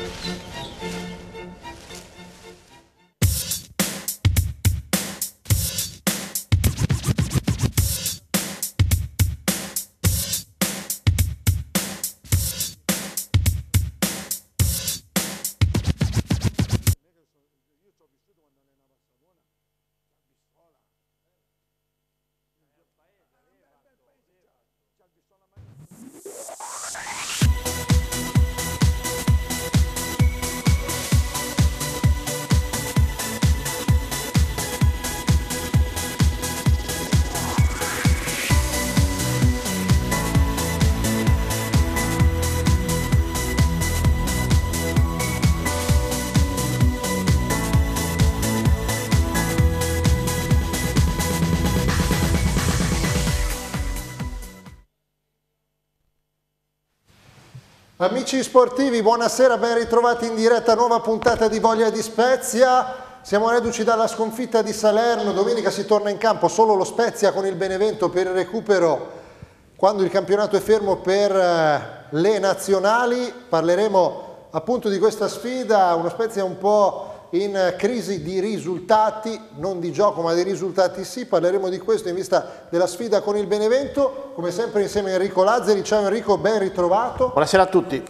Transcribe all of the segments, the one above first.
Amici sportivi, buonasera, ben ritrovati in diretta, nuova puntata di Voglia di Spezia. Siamo reduci dalla sconfitta di Salerno, domenica si torna in campo solo lo Spezia con il Benevento per il recupero quando il campionato è fermo per le nazionali. Parleremo appunto di questa sfida, uno Spezia un po' in crisi di risultati, non di gioco ma di risultati sì. Parleremo di questo in vista della sfida con il Benevento, come sempre insieme a Enrico Lazzari. Ciao Enrico, ben ritrovato. Buonasera a tutti.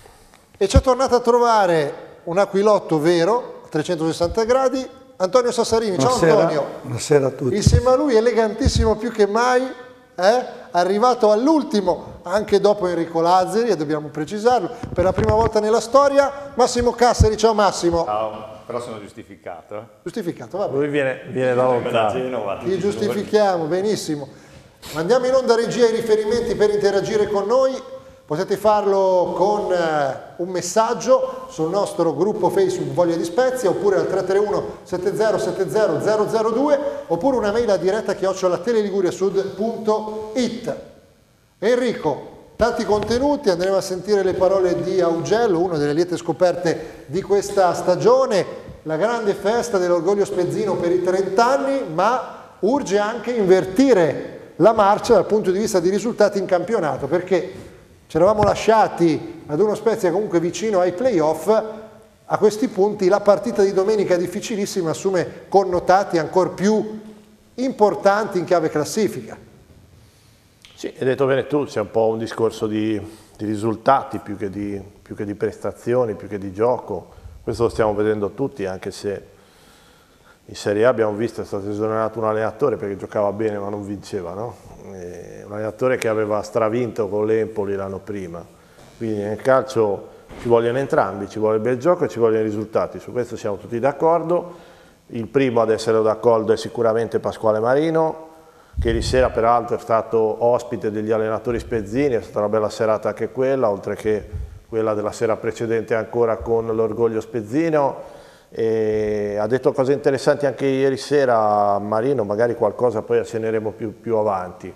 E ci è tornato a trovare un aquilotto vero, a 360 gradi, Antonio Sassarini. Ciao Antonio. Buonasera a tutti. Insieme a lui, elegantissimo più che mai, arrivato all'ultimo, anche dopo Enrico Lazzari, e dobbiamo precisarlo, per la prima volta nella storia, Massimo Cassari. Ciao Massimo. Ciao. Però sono giustificato. Giustificato, va bene. Lui viene da lontano. Ti giustifichiamo, benissimo. Mandiamo in onda regia i riferimenti per interagire con noi. Potete farlo con un messaggio sul nostro gruppo Facebook Voglia di Spezia, oppure al 331 7070 002, oppure una mail a diretta @teleliguriasud.it. Enrico, tanti contenuti, andremo a sentire le parole di Augello, una delle liete scoperte di questa stagione, la grande festa dell'orgoglio spezzino per i 30 anni, ma urge anche invertire la marcia dal punto di vista di risultati in campionato, perché ci eravamo lasciati ad uno Spezia comunque vicino ai playoff. A questi punti la partita di domenica difficilissima assume connotati ancora più importanti in chiave classifica. Sì, hai detto bene tu, c'è un po' un discorso di risultati più che di prestazioni, più che di gioco. Questo lo stiamo vedendo tutti, anche se in Serie A abbiamo visto, è stato esonerato un allenatore perché giocava bene ma non vinceva, no? Un allenatore che aveva stravinto con l'Empoli l'anno prima. Quindi nel calcio ci vogliono entrambi, ci vuole il bel gioco e ci vogliono i risultati, su questo siamo tutti d'accordo. Il primo ad essere d'accordo è sicuramente Pasquale Marino, che ieri sera peraltro è stato ospite degli allenatori spezzini, è stata una bella serata anche quella, oltre che quella della sera precedente ancora con l'orgoglio spezzino. E ha detto cose interessanti anche ieri sera Marino, magari qualcosa poi accenneremo più avanti.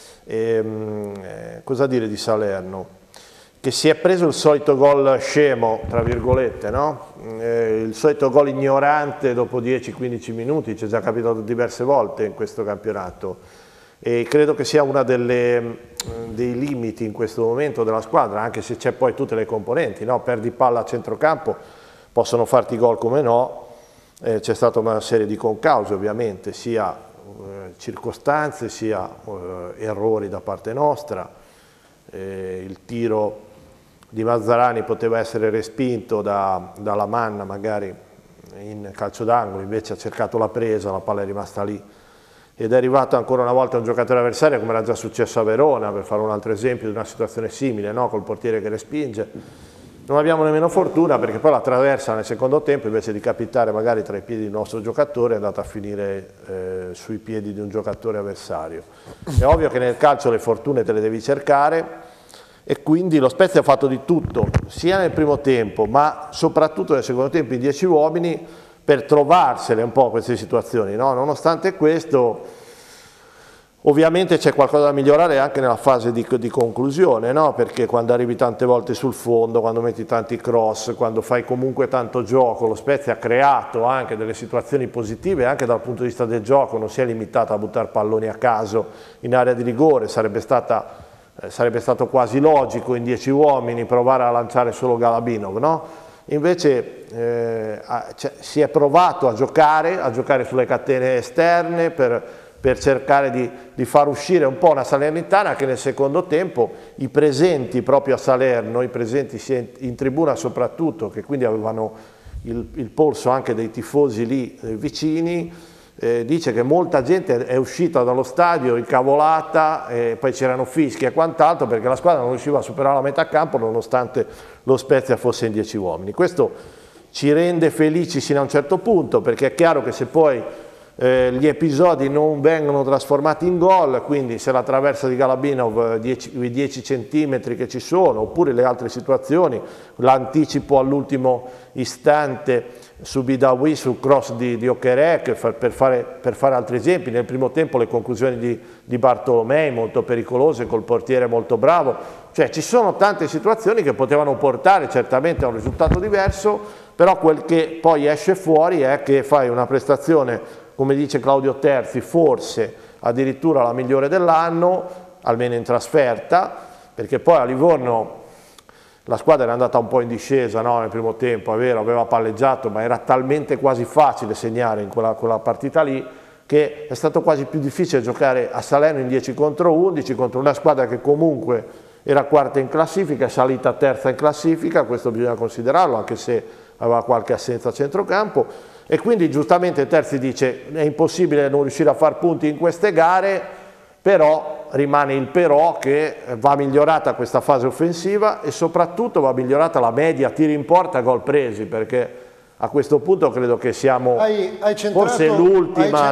Cosa dire di Salerno? Che si è preso il solito gol scemo, tra virgolette, no? Il solito gol ignorante dopo 10-15 minuti, ci è già capitato diverse volte in questo campionato, e credo che sia uno dei limiti in questo momento della squadra, anche se c'è poi tutte le componenti, no? Perdi palla a centrocampo, possono farti gol come no, c'è stata una serie di concause ovviamente, sia circostanze sia errori da parte nostra. Il tiro di Mazzarani poteva essere respinto dalla Manna magari in calcio d'angolo, invece ha cercato la presa, la palla è rimasta lì ed è arrivato ancora una volta un giocatore avversario, come era già successo a Verona, per fare un altro esempio di una situazione simile, no? Col portiere che respinge. Non abbiamo nemmeno fortuna perché poi la traversa nel secondo tempo, invece di capitare magari tra i piedi del nostro giocatore, è andata a finire sui piedi di un giocatore avversario. È ovvio che nel calcio le fortune te le devi cercare, e quindi lo Spezia ha fatto di tutto, sia nel primo tempo ma soprattutto nel secondo tempo in 10 uomini, per trovarsele un po' queste situazioni, no? Nonostante questo ovviamente c'è qualcosa da migliorare anche nella fase di conclusione, no? Perché quando arrivi tante volte sul fondo, quando metti tanti cross, quando fai comunque tanto gioco, lo Spezia ha creato anche delle situazioni positive anche dal punto di vista del gioco, non si è limitata a buttare palloni a caso in area di rigore, sarebbe stato quasi logico in 10 uomini provare a lanciare solo Galabinov, no? invece si è provato a giocare sulle catene esterne per cercare di far uscire un po' una Salernitana che nel secondo tempo i presenti proprio a Salerno, i presenti sia in tribuna soprattutto, che quindi avevano il polso anche dei tifosi lì vicini, dice che molta gente è uscita dallo stadio incavolata, poi c'erano fischi e quant'altro perché la squadra non riusciva a superare la metà campo nonostante lo Spezia fosse in 10 uomini. Questo ci rende felici sino a un certo punto, perché è chiaro che se poi gli episodi non vengono trasformati in gol, quindi se la traversa di Galabinov, i 10 centimetri che ci sono, oppure le altre situazioni, l'anticipo all'ultimo istante su Bidawi sul cross di Okereke, per fare altri esempi, nel primo tempo le conclusioni di Bartolomei molto pericolose col portiere molto bravo, cioè ci sono tante situazioni che potevano portare certamente a un risultato diverso, però quel che poi esce fuori è che fai una prestazione, come dice Claudio Terzi, forse addirittura la migliore dell'anno, almeno in trasferta, perché poi a Livorno la squadra era andata un po' in discesa, no? Nel primo tempo, è vero, aveva palleggiato, ma era talmente quasi facile segnare in quella partita lì, che è stato quasi più difficile giocare a Salerno in 10 contro 11, contro una squadra che comunque era quarta in classifica, è salita terza in classifica, questo bisogna considerarlo, anche se aveva qualche assenza a centrocampo, e quindi giustamente Terzi dice è impossibile non riuscire a far punti in queste gare, però rimane il però che va migliorata questa fase offensiva e soprattutto va migliorata la media tiri in porta, gol presi, perché a questo punto credo che siamo forse l'ultima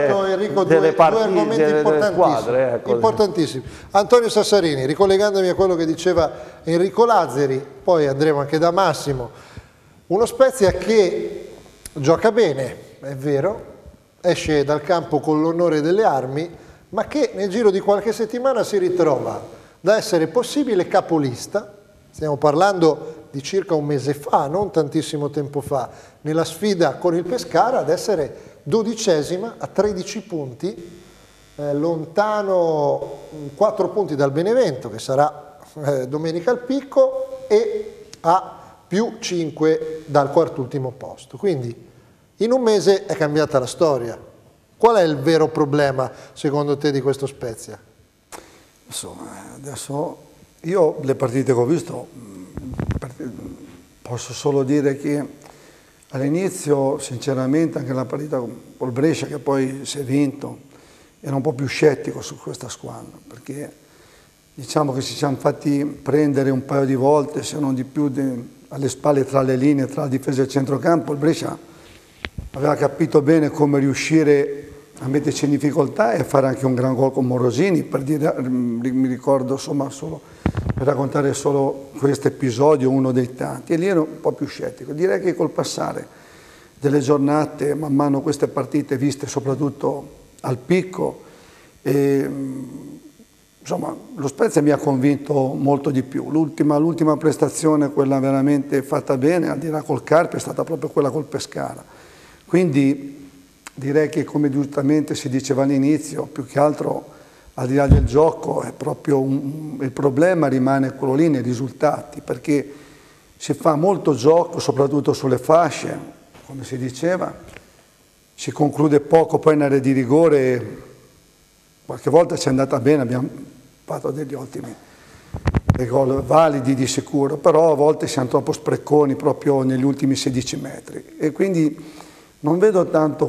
delle partite, delle squadre. Ecco. Importantissimi. Antonio Sassarini, ricollegandomi a quello che diceva Enrico Lazzari, poi andremo anche da Massimo, uno Spezia che gioca bene, è vero, esce dal campo con l'onore delle armi, ma che nel giro di qualche settimana si ritrova da essere possibile capolista, stiamo parlando di circa un mese fa, non tantissimo tempo fa, nella sfida con il Pescara, ad essere 12ª a 13 punti, lontano 4 punti dal Benevento, che sarà domenica al picco, e a più 5 dal quart'ultimo posto. Quindi in un mese è cambiata la storia. Qual è il vero problema secondo te di questo Spezia? Insomma, adesso io le partite che ho visto posso solo dire che all'inizio sinceramente anche la partita col Brescia, che poi si è vinto, era un po' più scettico su questa squadra, perché diciamo che ci siamo fatti prendere un paio di volte, se non di più, alle spalle tra le linee, tra la difesa e il centrocampo. Il Brescia aveva capito bene come riuscire a metterci in difficoltà e a fare anche un gran gol con Morosini, per dire, mi ricordo, insomma, solo per raccontare solo questo episodio, uno dei tanti, e lì ero un po' più scettico. Direi che col passare delle giornate, man mano queste partite viste soprattutto al picco, insomma, lo Spezia mi ha convinto molto di più. L'ultima prestazione, quella veramente fatta bene, al di là col Carpi, è stata proprio quella col Pescara. Quindi direi che, come giustamente si diceva all'inizio, più che altro al di là del gioco è proprio il problema rimane quello lì nei risultati, perché si fa molto gioco soprattutto sulle fasce, come si diceva, si conclude poco poi in area di rigore. Qualche volta ci è andata bene, abbiamo fatto degli ottimi gol validi di sicuro, però a volte siamo troppo spreconi proprio negli ultimi 16 metri, e quindi non vedo tanto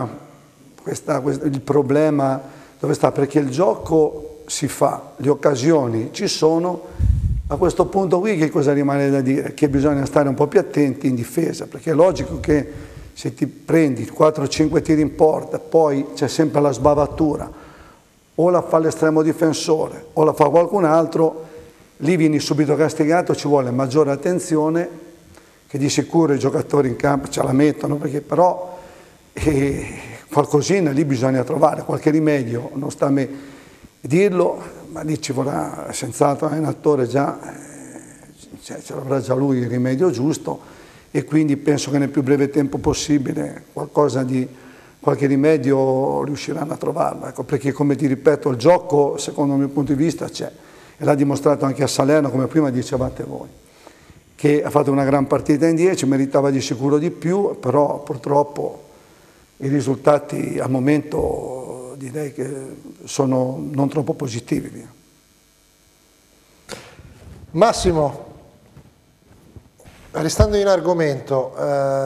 il problema dove sta, perché il gioco si fa, le occasioni ci sono. A questo punto qui che cosa rimane da dire? Che bisogna stare un po' più attenti in difesa, perché è logico che se ti prendi 4-5 tiri in porta, poi c'è sempre la sbavatura, o la fa l'estremo difensore o la fa qualcun altro, lì vieni subito castigato, ci vuole maggiore attenzione, che di sicuro i giocatori in campo ce la mettono, perché però qualcosina lì bisogna trovare, qualche rimedio, non sta a me dirlo, ma lì ci vorrà senz'altro un attore già, ce l'avrà già lui il rimedio giusto, e quindi penso che nel più breve tempo possibile qualche rimedio riusciranno a trovarlo, ecco, perché come ti ripeto il gioco secondo il mio punto di vista c'è, e l'ha dimostrato anche a Salerno, come prima dicevate voi, che ha fatto una gran partita in 10, meritava di sicuro di più, però purtroppo i risultati al momento direi che sono non troppo positivi. Via. Massimo, restando in argomento,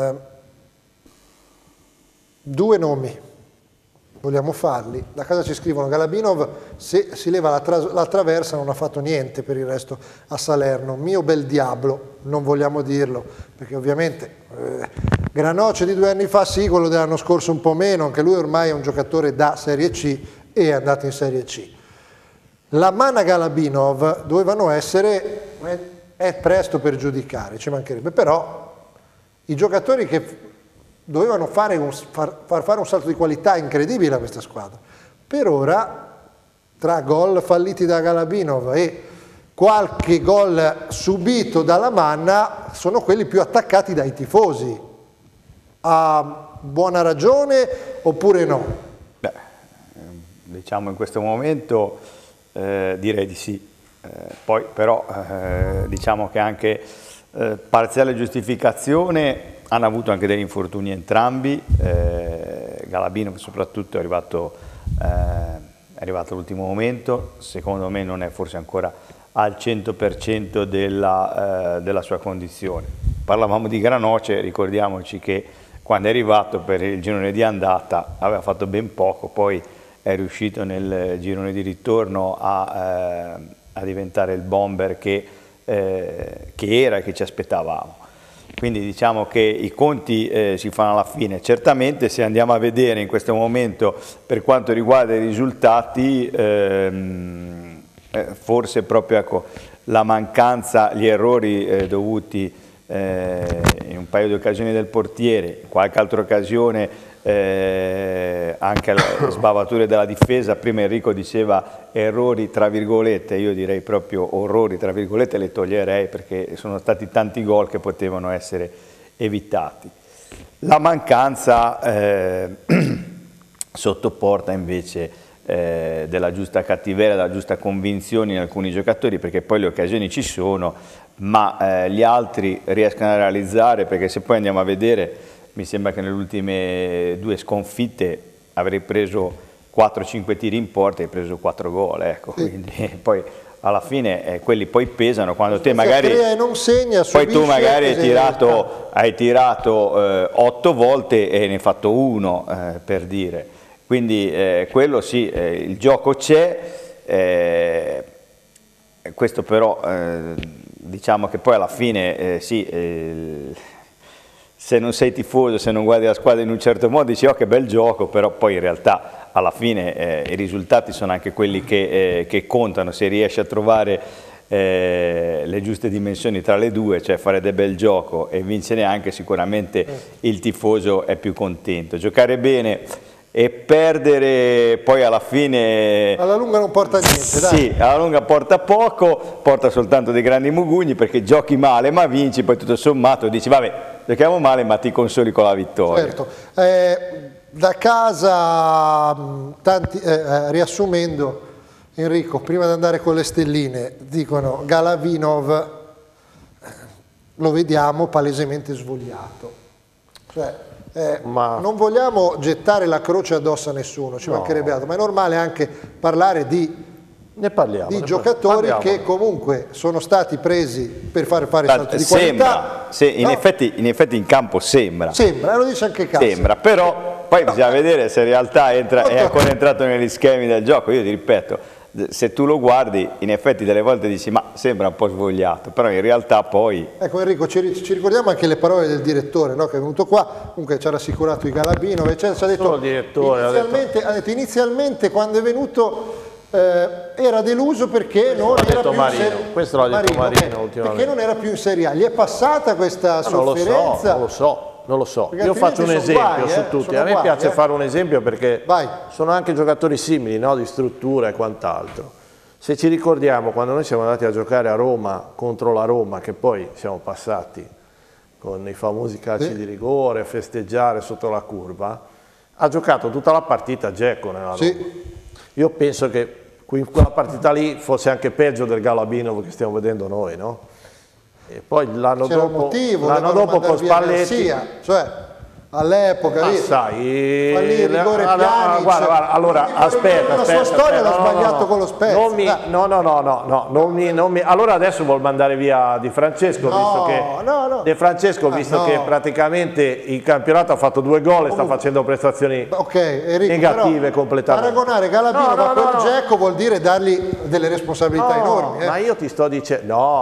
due nomi, vogliamo farli. Da casa ci scrivono Galabinov, se si leva la traversa non ha fatto niente per il resto a Salerno. Mio bel diavolo, non vogliamo dirlo, perché ovviamente Granoce di 2 anni fa sì, quello dell'anno scorso un po' meno, anche lui ormai è un giocatore da Serie C e è andato in Serie C. La Mana Galabinov dovevano essere, è presto per giudicare, ci mancherebbe, però i giocatori che dovevano far fare un salto di qualità incredibile a questa squadra. Per ora, tra gol falliti da Galabinov e qualche gol subito dalla Manna, sono quelli più attaccati dai tifosi. Ha buona ragione oppure no? Beh, diciamo in questo momento direi di sì. Poi però diciamo che anche parziale giustificazione hanno avuto anche degli infortuni entrambi, Galabinov soprattutto è arrivato all'ultimo momento, secondo me non è forse ancora al 100% della sua condizione. Parlavamo di Granoce, ricordiamoci che quando è arrivato per il girone di andata aveva fatto ben poco, poi è riuscito nel girone di ritorno a diventare il bomber che era e che ci aspettavamo. Quindi diciamo che i conti si fanno alla fine. Certamente se andiamo a vedere in questo momento per quanto riguarda i risultati, forse proprio ecco, la mancanza, gli errori dovuti in un paio di occasioni del portiere, qualche altra occasione anche le sbavature della difesa. Prima Enrico diceva errori tra virgolette, io direi proprio orrori tra virgolette, le toglierei perché sono stati tanti gol che potevano essere evitati. La mancanza sotto porta invece della giusta cattiveria, della giusta convinzione in alcuni giocatori, perché poi le occasioni ci sono, ma gli altri riescono a realizzare, perché se poi andiamo a vedere mi sembra che nelle ultime 2 sconfitte avrei preso 4-5 tiri in porta e hai preso 4 gol, ecco. Sì. Quindi poi alla fine quelli poi pesano quando te magari non segna, poi tu magari hai tirato 8 volte e ne hai fatto 1 per dire, quindi quello sì, il gioco c'è, questo però diciamo che poi alla fine sì, se non sei tifoso, se non guardi la squadra in un certo modo dici oh che bel gioco, però poi in realtà alla fine i risultati sono anche quelli che contano, se riesci a trovare le giuste dimensioni tra le due, cioè fare del bel gioco e vincere anche, sicuramente il tifoso è più contento. Giocare bene e perdere poi alla fine alla lunga non porta niente, dai. Sì, alla lunga porta poco, porta soltanto dei grandi mugugni, perché giochi male ma vinci, poi tutto sommato dici vabbè giochiamo male ma ti consoli con la vittoria. Certo. Da casa, riassumendo Enrico, prima di andare con le stelline, dicono Galabinov lo vediamo palesemente svogliato, cioè non vogliamo gettare la croce addosso a nessuno, ci mancherebbe altro, ma è normale anche parlare di giocatori che comunque sono stati presi per fare salto di qualità. Sì, in effetti in campo sembra, lo dice anche Cazzo. Sembra, però poi bisogna vedere se in realtà è ancora entrato negli schemi del gioco. Io ti ripeto, se tu lo guardi, in effetti delle volte dici ma sembra un po' svogliato, però in realtà poi... Ecco Enrico, ci ricordiamo anche le parole del direttore, no, che è venuto qua, comunque ci ha rassicurato i Galabinov, ci ha detto, inizialmente quando è venuto era deluso perché non era più in Serie A. Questo l'ha detto Marino perché non era più in Serie A. Gli è passata questa sofferenza? Non lo so. Io faccio un esempio su tutti. A me piace fare un esempio perché sono anche giocatori simili, no? Di struttura e quant'altro. Se ci ricordiamo, quando noi siamo andati a giocare a Roma contro la Roma, che poi siamo passati con i famosi calci di rigore, a festeggiare sotto la curva, ha giocato tutta la partita Dzeko nella Roma. Io penso che in quella partita lì fosse anche peggio del Galabinov che stiamo vedendo noi, no? E poi l'anno C'era un dopo, motivo, con Spalletti, cioè all'epoca sai, fa lì il rigore Pjanic, guarda, allora aspetta, la sua storia l'ha sbagliato con lo Spezia. Allora adesso vuol mandare via Di Francesco, Di Francesco, visto che praticamente il campionato ha fatto 2 gol e sta facendo prestazioni negative completamente. Paragonare Galabino a quel Dzeko vuol dire dargli delle responsabilità enormi. Ma io ti sto dicendo,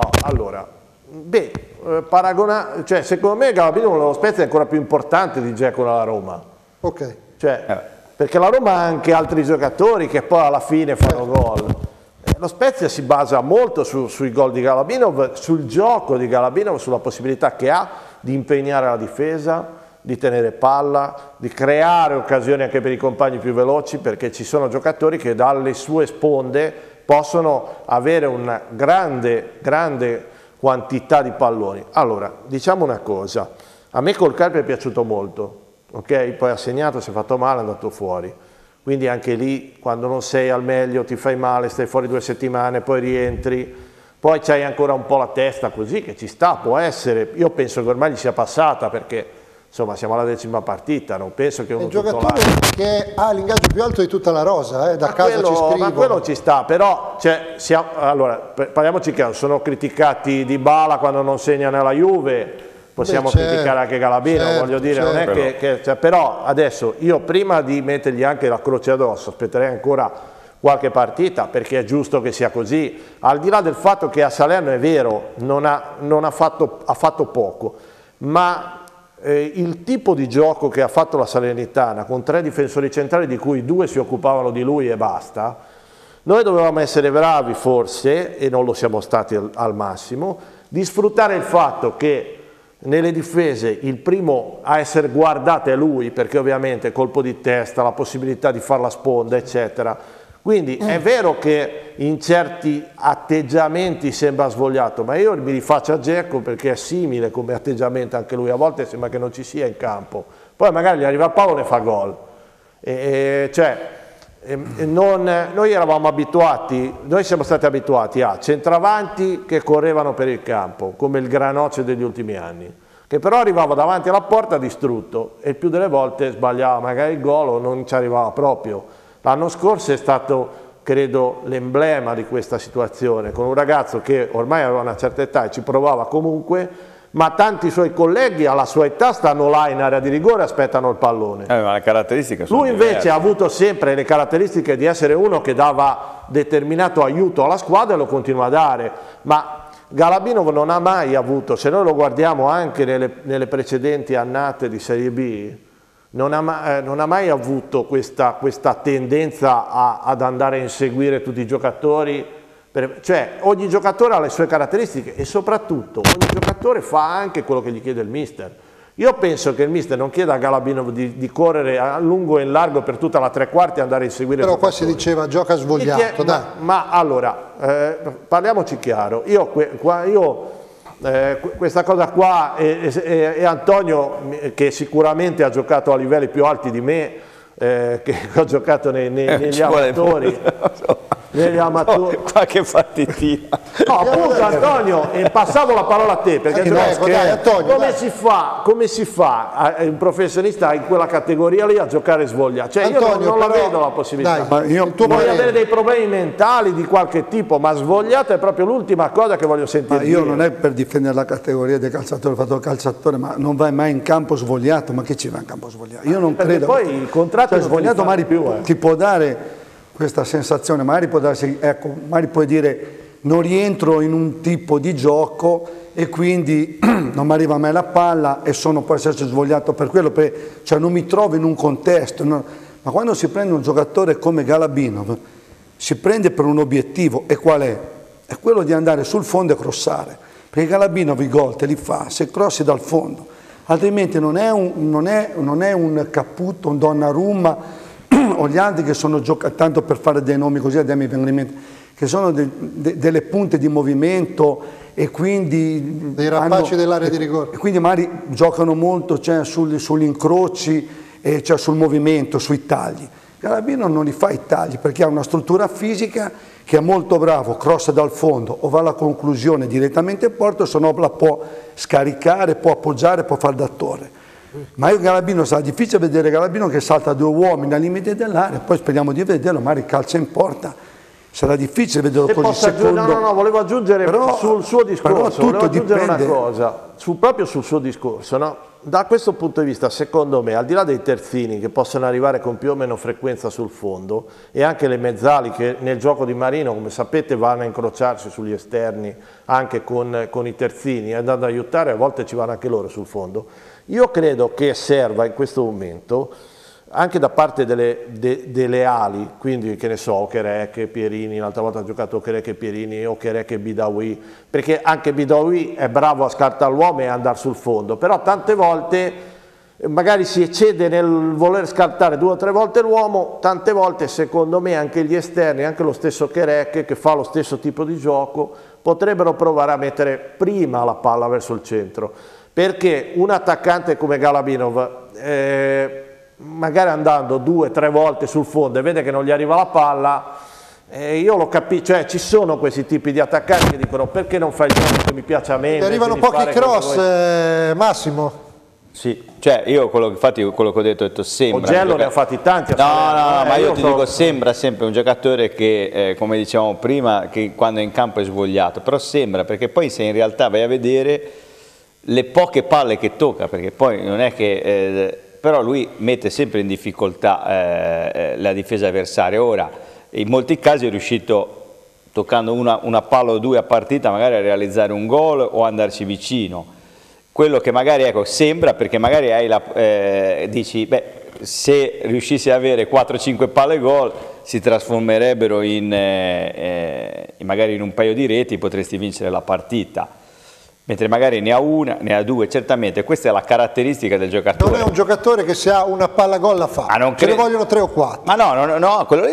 cioè, secondo me Galabino con lo Spezia è ancora più importante di Dzeko nella Roma. Ok. Cioè, perché la Roma ha anche altri giocatori che poi alla fine fanno gol. Lo Spezia si basa molto sui gol di Galabinov, sul gioco di Galabinov, sulla possibilità che ha di impegnare la difesa, di tenere palla, di creare occasioni anche per i compagni più veloci, perché ci sono giocatori che dalle sue sponde possono avere una grande quantità di palloni. Allora, diciamo una cosa, a me col Carpi è piaciuto molto, ok? Poi ha segnato, si è fatto male, è andato fuori, quindi anche lì quando non sei al meglio ti fai male, stai fuori 2 settimane, poi rientri, poi c'hai ancora un po' la testa così, che ci sta, può essere, io penso che ormai gli sia passata, perché insomma siamo alla 10ª partita, non penso che uno giocatore che ha l'ingaggio più alto di tutta la rosa, da casa ci scrivono. Ma quello ci sta, però allora, parliamoci chiaro, sono criticati Dybala quando non segna nella Juve, possiamo criticare anche Galabino, voglio dire, non è che però adesso io prima di mettergli anche la croce addosso aspetterei ancora qualche partita, perché è giusto che sia così, al di là del fatto che a Salerno è vero, ha fatto poco, ma il tipo di gioco che ha fatto la Salernitana con 3 difensori centrali di cui 2 si occupavano di lui e basta, noi dovevamo essere bravi forse, e non lo siamo stati al massimo, di sfruttare il fatto che nelle difese il primo a essere guardato è lui, perché ovviamente colpo di testa, la possibilità di fare la sponda eccetera. Quindi è vero che in certi atteggiamenti sembra svogliato, ma io mi rifaccio a Dzeko perché è simile come atteggiamento anche lui, a volte sembra che non ci sia in campo, poi magari gli arriva Paolo e fa gol. Noi eravamo abituati, noi siamo stati abituati a centravanti che correvano per il campo, come il Granocchio degli ultimi anni, che però arrivava davanti alla porta distrutto e il più delle volte sbagliava magari il gol o non ci arrivava proprio. L'anno scorso è stato, credo, l'emblema di questa situazione, con un ragazzo che ormai aveva una certa età e ci provava comunque, ma tanti suoi colleghi alla sua età stanno là in area di rigore e aspettano il pallone. Ma le caratteristiche sono Lui invece diverse. ha avuto sempre le caratteristiche di essere uno che dava determinato aiuto alla squadra e lo continua a dare, ma Galabinov non ha mai avuto, se noi lo guardiamo anche nelle precedenti annate di Serie B, non ha mai avuto questa tendenza ad andare a inseguire tutti i giocatori, cioè ogni giocatore ha le sue caratteristiche e soprattutto ogni giocatore fa anche quello che gli chiede il mister. Io penso che il mister non chieda a Galabinov di correre a lungo e in largo per tutta la 3/4 e andare a inseguire però il giocatore. Qua si diceva gioca svogliato, dai. Ma allora, parliamoci chiaro, questa cosa qua e Antonio, che sicuramente ha giocato a livelli più alti di me, che ho giocato negli amatori, qualche partitina. No, appunto Antonio, e passavo la parola a te, perché come si fa un professionista in quella categoria lì a giocare svogliato? Cioè Antonio, io non la vedo la possibilità. Puoi avere dei problemi mentali di qualche tipo, ma svogliato è proprio l'ultima cosa che voglio sentire. Ma io non è per difendere la categoria dei calciatori, ho fatto calciatore, ma non vai mai in campo svogliato, ma che ci va in campo svogliato? Io non credo. Poi il contratto svogliato magari ti può dare questa sensazione, magari può darsi, ecco, magari puoi dire non rientro in un tipo di gioco e quindi non mi arriva mai la palla e può esserci svogliato per quello, cioè non mi trovo in un contesto, no? Ma quando si prende un giocatore come Galabinov si prende per un obiettivo, e qual è? È quello di andare sul fondo e crossare, perché Galabinov i gol te li fa se crossi dal fondo, altrimenti non è un Caputo, un Donnarumma o gli altri che sono tanto per fare dei nomi così, che sono delle punte di movimento e quindi dei rapaci dell'area di rigore, e quindi magari giocano molto, cioè, sugli incroci, cioè sul movimento, sui tagli. Galabino non li fa i tagli perché ha una struttura fisica che è molto bravo, crossa dal fondo o va alla conclusione direttamente in porto, se no la può scaricare, può appoggiare, può fare da torre. Ma io Galabino sarà difficile vedere Galabino che salta 2 uomini al limite dell'area, poi speriamo di vederlo, magari calcia in porta. Sarà difficile vederlo con il secondo. No, volevo aggiungere sul suo discorso, volevo aggiungere una cosa, proprio sul suo discorso, no? Da questo punto di vista, secondo me, al di là dei terzini che possono arrivare con più o meno frequenza sul fondo e anche le mezzali che nel gioco di Marino, come sapete, vanno a incrociarsi sugli esterni anche con i terzini, andando ad aiutare, a volte ci vanno anche loro sul fondo, io credo che serva in questo momento anche da parte delle ali, quindi che ne so, Okereke, Pierini, l'altra volta ha giocato Okereke, Pierini, Okereke, Bidawi, perché anche Bidawi è bravo a scartare l'uomo e andare sul fondo, però tante volte magari si eccede nel voler scartare 2 o 3 volte l'uomo, tante volte secondo me anche gli esterni, anche lo stesso Okereke che fa lo stesso tipo di gioco, potrebbero provare a mettere prima la palla verso il centro, perché un attaccante come Galabinov magari andando 2 o 3 volte sul fondo e vede che non gli arriva la palla, io lo capisco, cioè ci sono questi tipi di attaccanti che dicono perché non fai il gioco che mi piace a me. Arrivano pochi cross, Massimo. Sì, cioè io infatti quello che ho detto sembra. Ogello ne ha fatti tanti. No, ma io ti dico sembra sempre un giocatore che, come dicevamo prima, che quando è in campo è svogliato, però sembra, perché poi se in realtà vai a vedere le poche palle che tocca, perché poi non è che... però lui mette sempre in difficoltà la difesa avversaria. Ora, in molti casi è riuscito, toccando una palla o 2 a partita, magari a realizzare un gol o andarci vicino. Quello che magari, ecco, sembra, perché magari hai dici, beh, se riuscissi ad avere 4-5 palle gol, si trasformerebbero magari in un paio di reti, potresti vincere la partita. Mentre magari ne ha 1, ne ha 2, certamente questa è la caratteristica del giocatore. Non è un giocatore che se ha una palla gol la fa, ce ne vogliono 3 o 4. Ma no, quello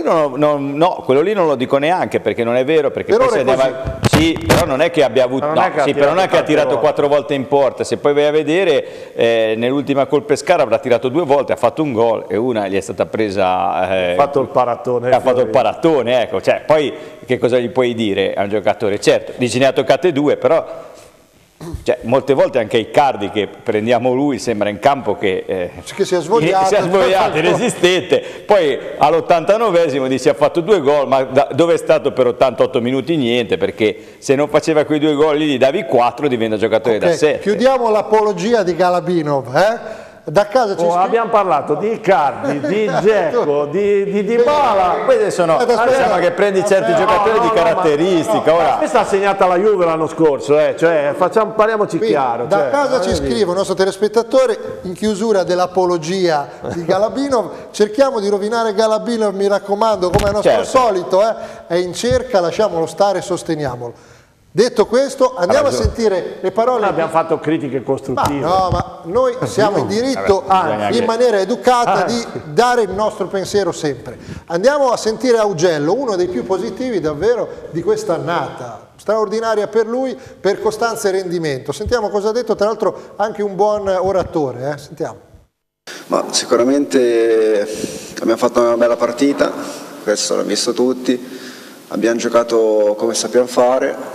lì non lo dico neanche, perché non è vero, perché poi sì, però non è che abbia avuto, però non è che ha tirato 4 volte in porta, se poi vai a vedere nell'ultima col Pescara avrà tirato 2 volte, ha fatto un gol e una gli è stata presa, ha fatto il paratone, ecco, cioè poi che cosa gli puoi dire a un giocatore? Certo, dici ne ha toccate 2, però cioè, molte volte anche Icardi, che prendiamo lui, sembra in campo che si è svogliato, inesistente, poi all'89esimo dice ha fatto 2 gol, ma dove è stato per 88 minuti? Niente, perché se non faceva quei 2 gol gli davi 4, diventa giocatore da 7. Chiudiamo l'apologia di Galabinov, Da casa ci abbiamo parlato di Icardi, di Dzeko, di Dybala. Queste sono, diciamo che prendi certi giocatori di caratteristica. Ora. Questa ha segnata la Juve l'anno scorso, cioè, parliamoci chiaro. Da casa ci scrive un nostro telespettatore, in chiusura dell'apologia di Galabinov, cerchiamo di rovinare Galabinov, mi raccomando, come al nostro solito, è in cerca, lasciamolo stare, sosteniamolo. Detto questo, andiamo a sentire le parole. Abbiamo fatto critiche costruttive. Ma noi siamo in diritto, in maniera educata, di dare il nostro pensiero sempre. Andiamo a sentire Augello, uno dei più positivi davvero di quest'annata. Straordinaria per lui, per costanza e rendimento. Sentiamo cosa ha detto, tra l'altro anche un buon oratore. Sentiamo. Ma sicuramente abbiamo fatto una bella partita, questo l'hanno visto tutti, abbiamo giocato come sappiamo fare.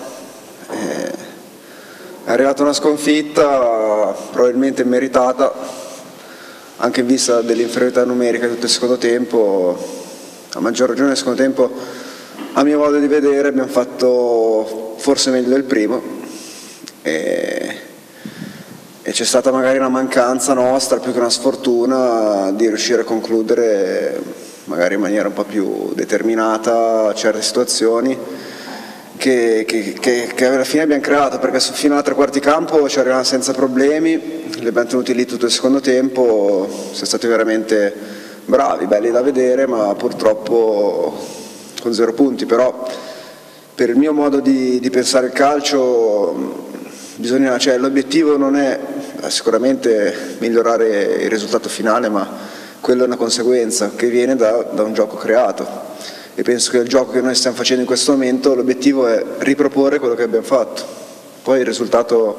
È arrivata una sconfitta probabilmente meritata, anche in vista dell'inferiorità numerica di tutto il secondo tempo. A maggior ragione nel secondo tempo, a mio modo di vedere, abbiamo fatto forse meglio del primo e c'è stata magari una mancanza nostra, più che una sfortuna, di riuscire a concludere magari in maniera un po' più determinata certe situazioni che alla fine abbiamo creato, perché fino alla 3 quarti campo ci arrivavamo senza problemi, li abbiamo tenuti lì tutto il secondo tempo, siamo stati veramente bravi, belli da vedere, ma purtroppo con 0 punti. Però per il mio modo di pensare il calcio l'obiettivo non è sicuramente migliorare il risultato finale, ma quello è una conseguenza che viene da un gioco creato. E penso che il gioco che noi stiamo facendo in questo momento, l'obiettivo è riproporre quello che abbiamo fatto. Poi il risultato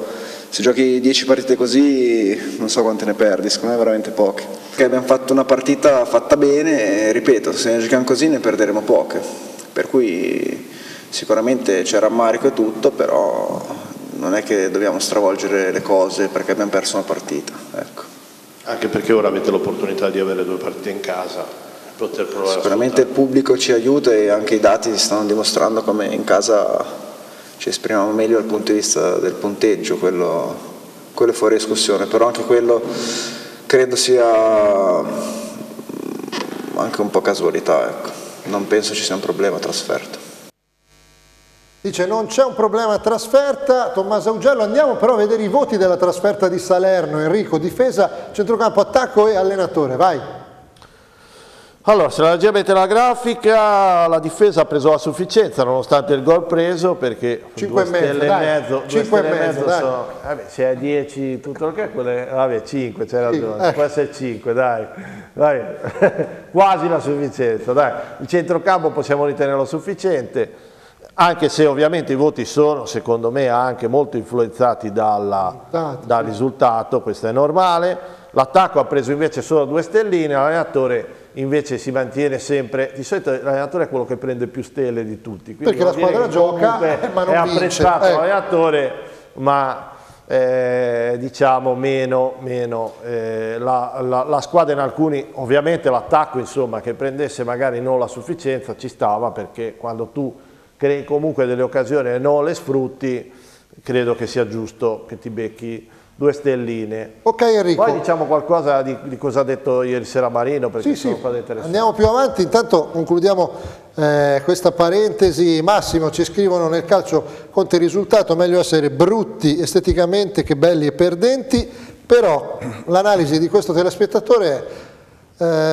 se giochi 10 partite così non so quante ne perdi, secondo me veramente poche. Perché abbiamo fatto una partita fatta bene e ripeto, se ne giochiamo così ne perderemo poche, per cui sicuramente c'è rammarico e tutto, però non è che dobbiamo stravolgere le cose perché abbiamo perso una partita, ecco. Anche perché ora avete l'opportunità di avere 2 partite in casa, poter provare. Sicuramente il pubblico ci aiuta e anche i dati stanno dimostrando come in casa ci esprimiamo meglio dal punto di vista del punteggio, quello è fuori discussione, però anche quello credo sia anche un po' casualità, ecco. Non penso ci sia un problema trasferta. Dice non c'è un problema trasferta, Tommaso Augello. Andiamo però a vedere i voti della trasferta di Salerno. Enrico, difesa, centrocampo, attacco e allenatore, vai. Allora, se la leggete la grafica, la difesa ha preso la sufficienza nonostante il gol preso, perché 5 e mezzo, 5 e mezzo, dai. Sono, vabbè, se è 10 tutto il che, vabbè 5, c'è ragione, può essere 5, dai. Quasi la sufficienza, dai. Il centrocampo possiamo ritenerlo sufficiente, anche se ovviamente i voti sono, secondo me, anche molto influenzati dal risultato, questo è normale. L'attacco ha preso invece solo 2 stelline, l'allenatore invece si mantiene sempre, di solito l'allenatore è quello che prende più stelle di tutti. Perché la squadra gioca, ma non è vince. Apprezzato l'allenatore, ma diciamo meno la squadra in alcuni, ovviamente l'attacco insomma che prendesse magari non la sufficienza ci stava, perché quando tu crei comunque delle occasioni e non le sfrutti, credo che sia giusto che ti becchi 2 stelline. Ok Enrico. Poi diciamo qualcosa di cosa ha detto ieri sera Marino, perché sono cose interessanti. Andiamo più avanti, intanto concludiamo questa parentesi. Massimo, ci scrivono: nel calcio conta il risultato, meglio essere brutti esteticamente che belli e perdenti, però l'analisi di questo telespettatore è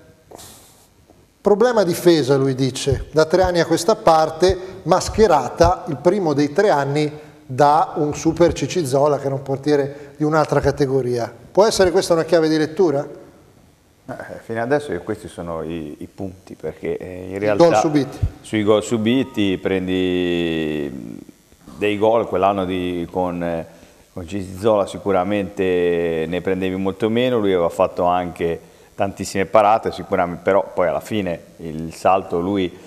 problema difesa, lui dice, da 3 anni a questa parte, mascherata il primo dei 3 anni da un super Cicizzola che era un portiere di un'altra categoria. Può essere questa una chiave di lettura? Fino adesso questi sono i punti, perché in realtà sui gol subiti prendi dei gol, quell'anno con Cicizzola sicuramente ne prendevi molto meno, lui aveva fatto anche tantissime parate sicuramente, però poi alla fine il salto lui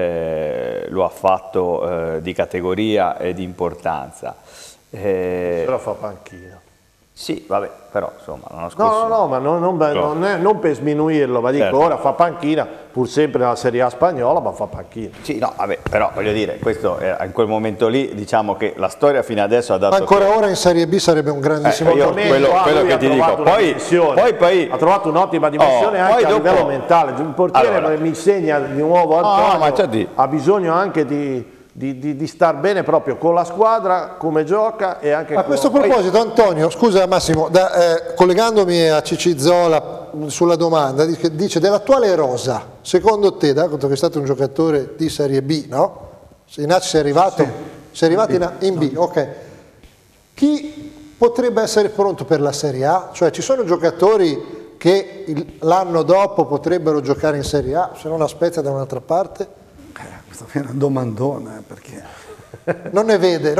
lo ha fatto di categoria e di importanza. Però fa panchina. Sì, vabbè, però insomma l'anno scorso... No, ma non per sminuirlo, ma dico, certo, ora fa panchina, pur sempre nella Serie A spagnola, ma fa panchina. Sì, no, vabbè, però voglio dire, questo in quel momento lì, diciamo che la storia fino adesso ha dato... Ancora ora in Serie B sarebbe un grandissimo quello che ti dico. Poi ha trovato un'ottima dimensione anche a livello mentale. Un portiere mi insegna di nuovo Antonio, ha bisogno anche di star bene proprio con la squadra, come gioca e anche a questo proposito Antonio, scusa Massimo, collegandomi a Cicizzola sulla domanda, dice dell'attuale rosa, secondo te, da conto che è stato un giocatore di Serie B, no? Inaci sei arrivato, sì, sei arrivato in B, ok. Chi potrebbe essere pronto per la Serie A? Cioè ci sono giocatori che l'anno dopo potrebbero giocare in Serie A, se non la Spezia da un'altra parte? Questa è una domandona, perché non ne vede.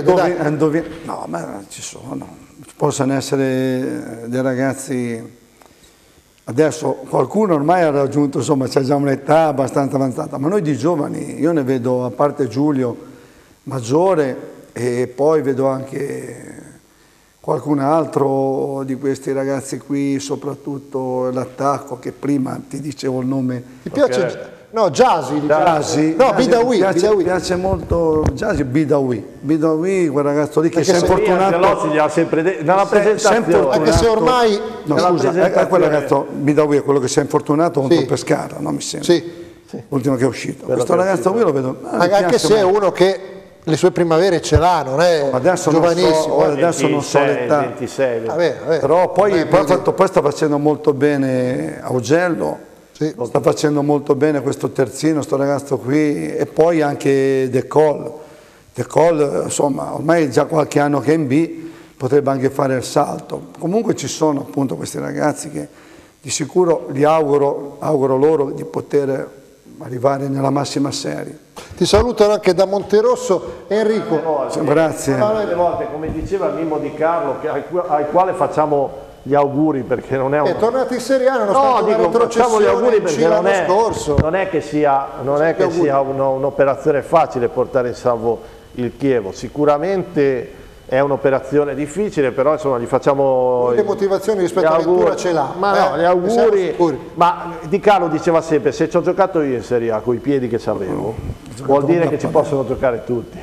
No, ma ci possono essere dei ragazzi, adesso qualcuno ormai ha raggiunto, insomma c'è già un'età abbastanza avanzata, ma noi di giovani, io ne vedo, a parte Giulio Maggiore, e poi vedo anche qualcun altro di questi ragazzi qui, soprattutto l'attacco, che prima ti dicevo il nome. Ti piace? No, Jasi. No, Bidawi. Piace molto Jasi, Bidawi, quel ragazzo lì che si è infortunato. Nella presentazione. Anche se ormai... No, scusa, è quel ragazzo, Bidawi è quello che si è infortunato contro Pescara, no, mi sembra. Sì. L'ultimo che è uscito. Questo ragazzo qui lo vedo... Anche se è uno che le sue primavere ce l'ha, non è giovanissimo. Adesso non so l'età. 26. Però poi sta facendo molto bene Augello. Sì. Sta facendo molto bene questo terzino, questo ragazzo qui, e poi anche De Col, insomma, ormai è già qualche anno che è in B, potrebbe anche fare il salto. Comunque ci sono appunto questi ragazzi che di sicuro gli auguro loro di poter arrivare nella massima serie. Ti salutano anche da Monterosso. Enrico. Grazie. Delle volte, come diceva Mimmo Di Carlo, al quale facciamo gli auguri perché non è un... È tornato in Serie A nonostante no, dico, facciamo gli auguri perché non è che sia un'operazione facile portare in salvo il Chievo. Sicuramente è un'operazione difficile, però insomma gli facciamo le motivazioni rispetto a Ventura ce l'ha. Ma no, gli auguri. Ma Di Carlo diceva sempre: se ci ho giocato io in Serie A con i piedi che avevo, vuol dire che ci possono giocare tutti.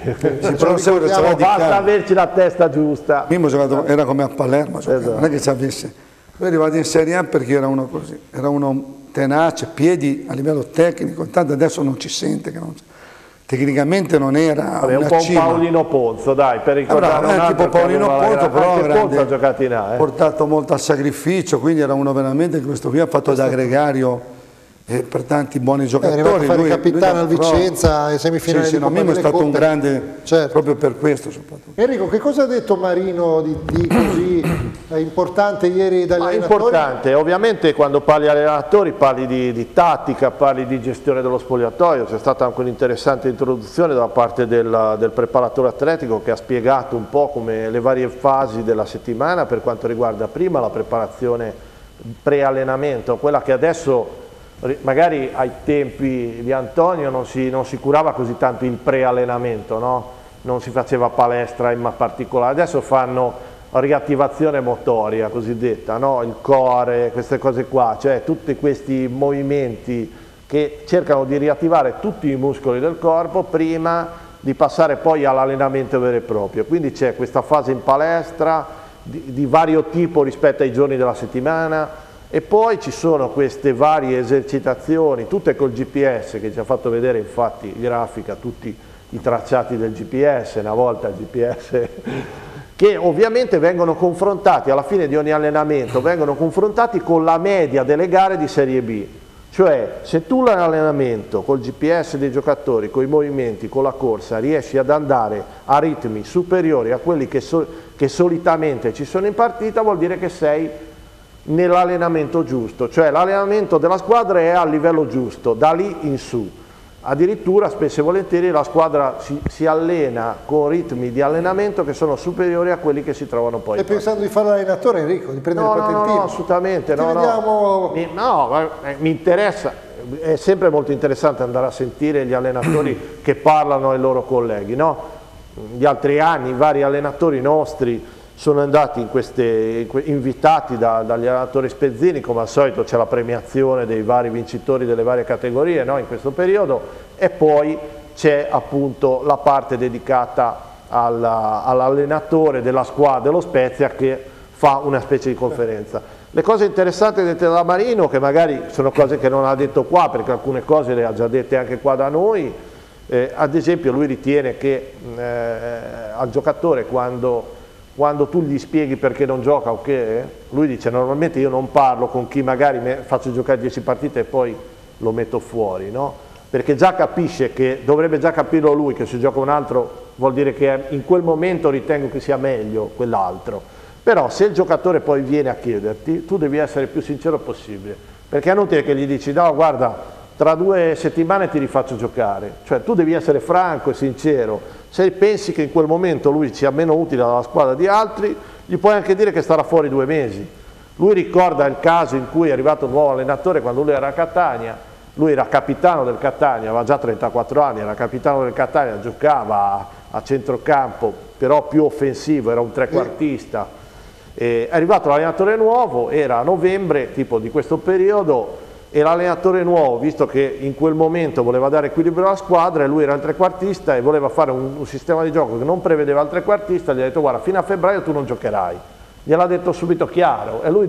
Basta averci la testa giusta. Mimmo era come a Palermo, esatto. Non è che ci avesse. Lui è arrivato in Serie A perché era uno così, era uno tenace, piedi a livello tecnico, intanto adesso non ci sente che non c'è. Tecnicamente non era un po' un Paolino Ponzo, dai, per ricordare un altro tipo Paolino Ponzo, però Ponzo ha giocato in A, portato molto al sacrificio, quindi era uno veramente che questo qui ha fatto da gregario per tanti buoni giocatori. È arrivato a fare il capitano al Vicenza ai semifinali di Coppa Mimmo è stato un grande, certo, proprio per questo soprattutto. Enrico, che cosa ha detto Marino di così importante ieri dagli allenatori? Importante, ovviamente quando parli agli allenatori parli di tattica, parli di gestione dello spogliatoio. C'è stata anche un'interessante introduzione da parte del preparatore atletico che ha spiegato un po' come le varie fasi della settimana per quanto riguarda prima la preparazione pre-allenamento, quella che adesso magari ai tempi di Antonio non si curava così tanto il pre-allenamento, no? Non si faceva palestra in particolare, adesso fanno riattivazione motoria cosiddetta, no? Il core, queste cose qua, cioè tutti questi movimenti che cercano di riattivare tutti i muscoli del corpo prima di passare poi all'allenamento vero e proprio. Quindi c'è questa fase in palestra di vario tipo rispetto ai giorni della settimana. E poi ci sono queste varie esercitazioni, tutte col GPS, che ci ha fatto vedere infatti in grafica tutti i tracciati del GPS, una volta il GPS, che ovviamente vengono confrontati alla fine di ogni allenamento, vengono confrontati con la media delle gare di Serie B. Cioè, se tu l'allenamento col GPS dei giocatori, con i movimenti, con la corsa, riesci ad andare a ritmi superiori a quelli che solitamente ci sono in partita, vuol dire che sei nell'allenamento giusto, cioè l'allenamento della squadra è a livello giusto, da lì in su. Addirittura spesso e volentieri la squadra si allena con ritmi di allenamento che sono superiori a quelli che si trovano poi. Stai pensando di fare l'allenatore, Enrico? Di prendere il patentino? No, assolutamente. Mi interessa, è sempre molto interessante andare a sentire gli allenatori che parlano ai loro colleghi, no? Gli altri anni, vari allenatori nostri sono andati invitati dagli allenatori spezzini, come al solito c'è la premiazione dei vari vincitori delle varie categorie, no? In questo periodo, e poi c'è appunto la parte dedicata all'allenatore della squadra dello Spezia che fa una specie di conferenza. Le cose interessanti dette da Marino, che magari sono cose che non ha detto qua, perché alcune cose le ha già dette anche qua da noi, ad esempio lui ritiene che al giocatore quando tu gli spieghi perché non gioca, ok? Lui dice normalmente io non parlo con chi magari faccio giocare 10 partite e poi lo metto fuori, no? Perché già capisce che, dovrebbe già capirlo lui, che se gioca un altro vuol dire che in quel momento ritengo che sia meglio quell'altro. Però se il giocatore poi viene a chiederti, tu devi essere il più sincero possibile, perché è inutile che gli dici no guarda tra 2 settimane ti rifaccio giocare, cioè tu devi essere franco e sincero. Se pensi che in quel momento lui sia meno utile alla squadra di altri, gli puoi anche dire che starà fuori 2 mesi. Lui ricorda il caso in cui è arrivato un nuovo allenatore quando lui era a Catania, lui era capitano del Catania, aveva già 34 anni, era capitano del Catania, giocava a centrocampo, però più offensivo, era un trequartista. È arrivato l'allenatore nuovo, era a novembre, tipo di questo periodo, e l'allenatore nuovo, visto che in quel momento voleva dare equilibrio alla squadra e lui era il trequartista e voleva fare un sistema di gioco che non prevedeva il trequartista, gli ha detto guarda fino a febbraio tu non giocherai, gliel'ha detto subito chiaro, e lui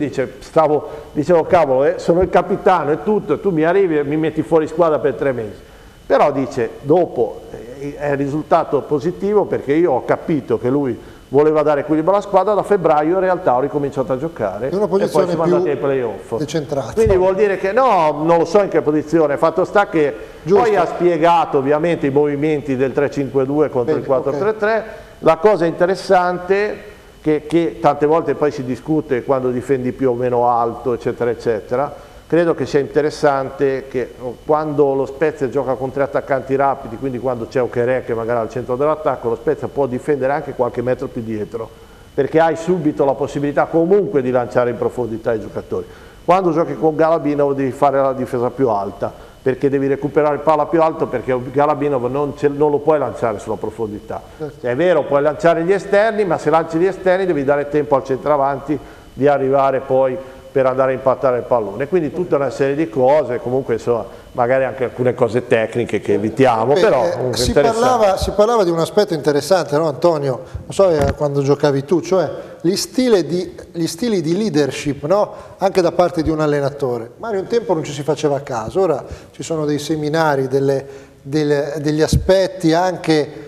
dicevo cavolo sono il capitano e tutto, e tu mi arrivi e mi metti fuori squadra per 3 mesi, però dice dopo è risultato positivo perché io ho capito che lui voleva dare equilibrio alla squadra, da febbraio in realtà ho ricominciato a giocare una posizione e poi siamo andati ai playoff. Decentrata. Quindi vuol dire che no, non lo so in che posizione, fatto sta che poi ha spiegato ovviamente i movimenti del 3-5-2 contro il 4-3-3, okay. La cosa interessante che tante volte poi si discute quando difendi più o meno alto eccetera eccetera, credo che sia interessante che quando lo Spezia gioca con 3 attaccanti rapidi, quindi quando c'è Ocherè che magari al centro dell'attacco, lo Spezia può difendere anche qualche metro più dietro, perché hai subito la possibilità comunque di lanciare in profondità i giocatori. Quando giochi con Galabinov devi fare la difesa più alta, perché devi recuperare il palla più alto, perché Galabinov non lo puoi lanciare sulla profondità. È vero, puoi lanciare gli esterni, ma se lanci gli esterni devi dare tempo al centravanti di arrivare poi per andare a impattare il pallone, quindi tutta una serie di cose, comunque insomma magari anche alcune cose tecniche che evitiamo, però si parlava di un aspetto interessante, no Antonio? Non so quando giocavi tu, cioè gli stili di leadership, no? Anche da parte di un allenatore. Magari un tempo non ci si faceva caso, ora ci sono dei seminari, degli aspetti anche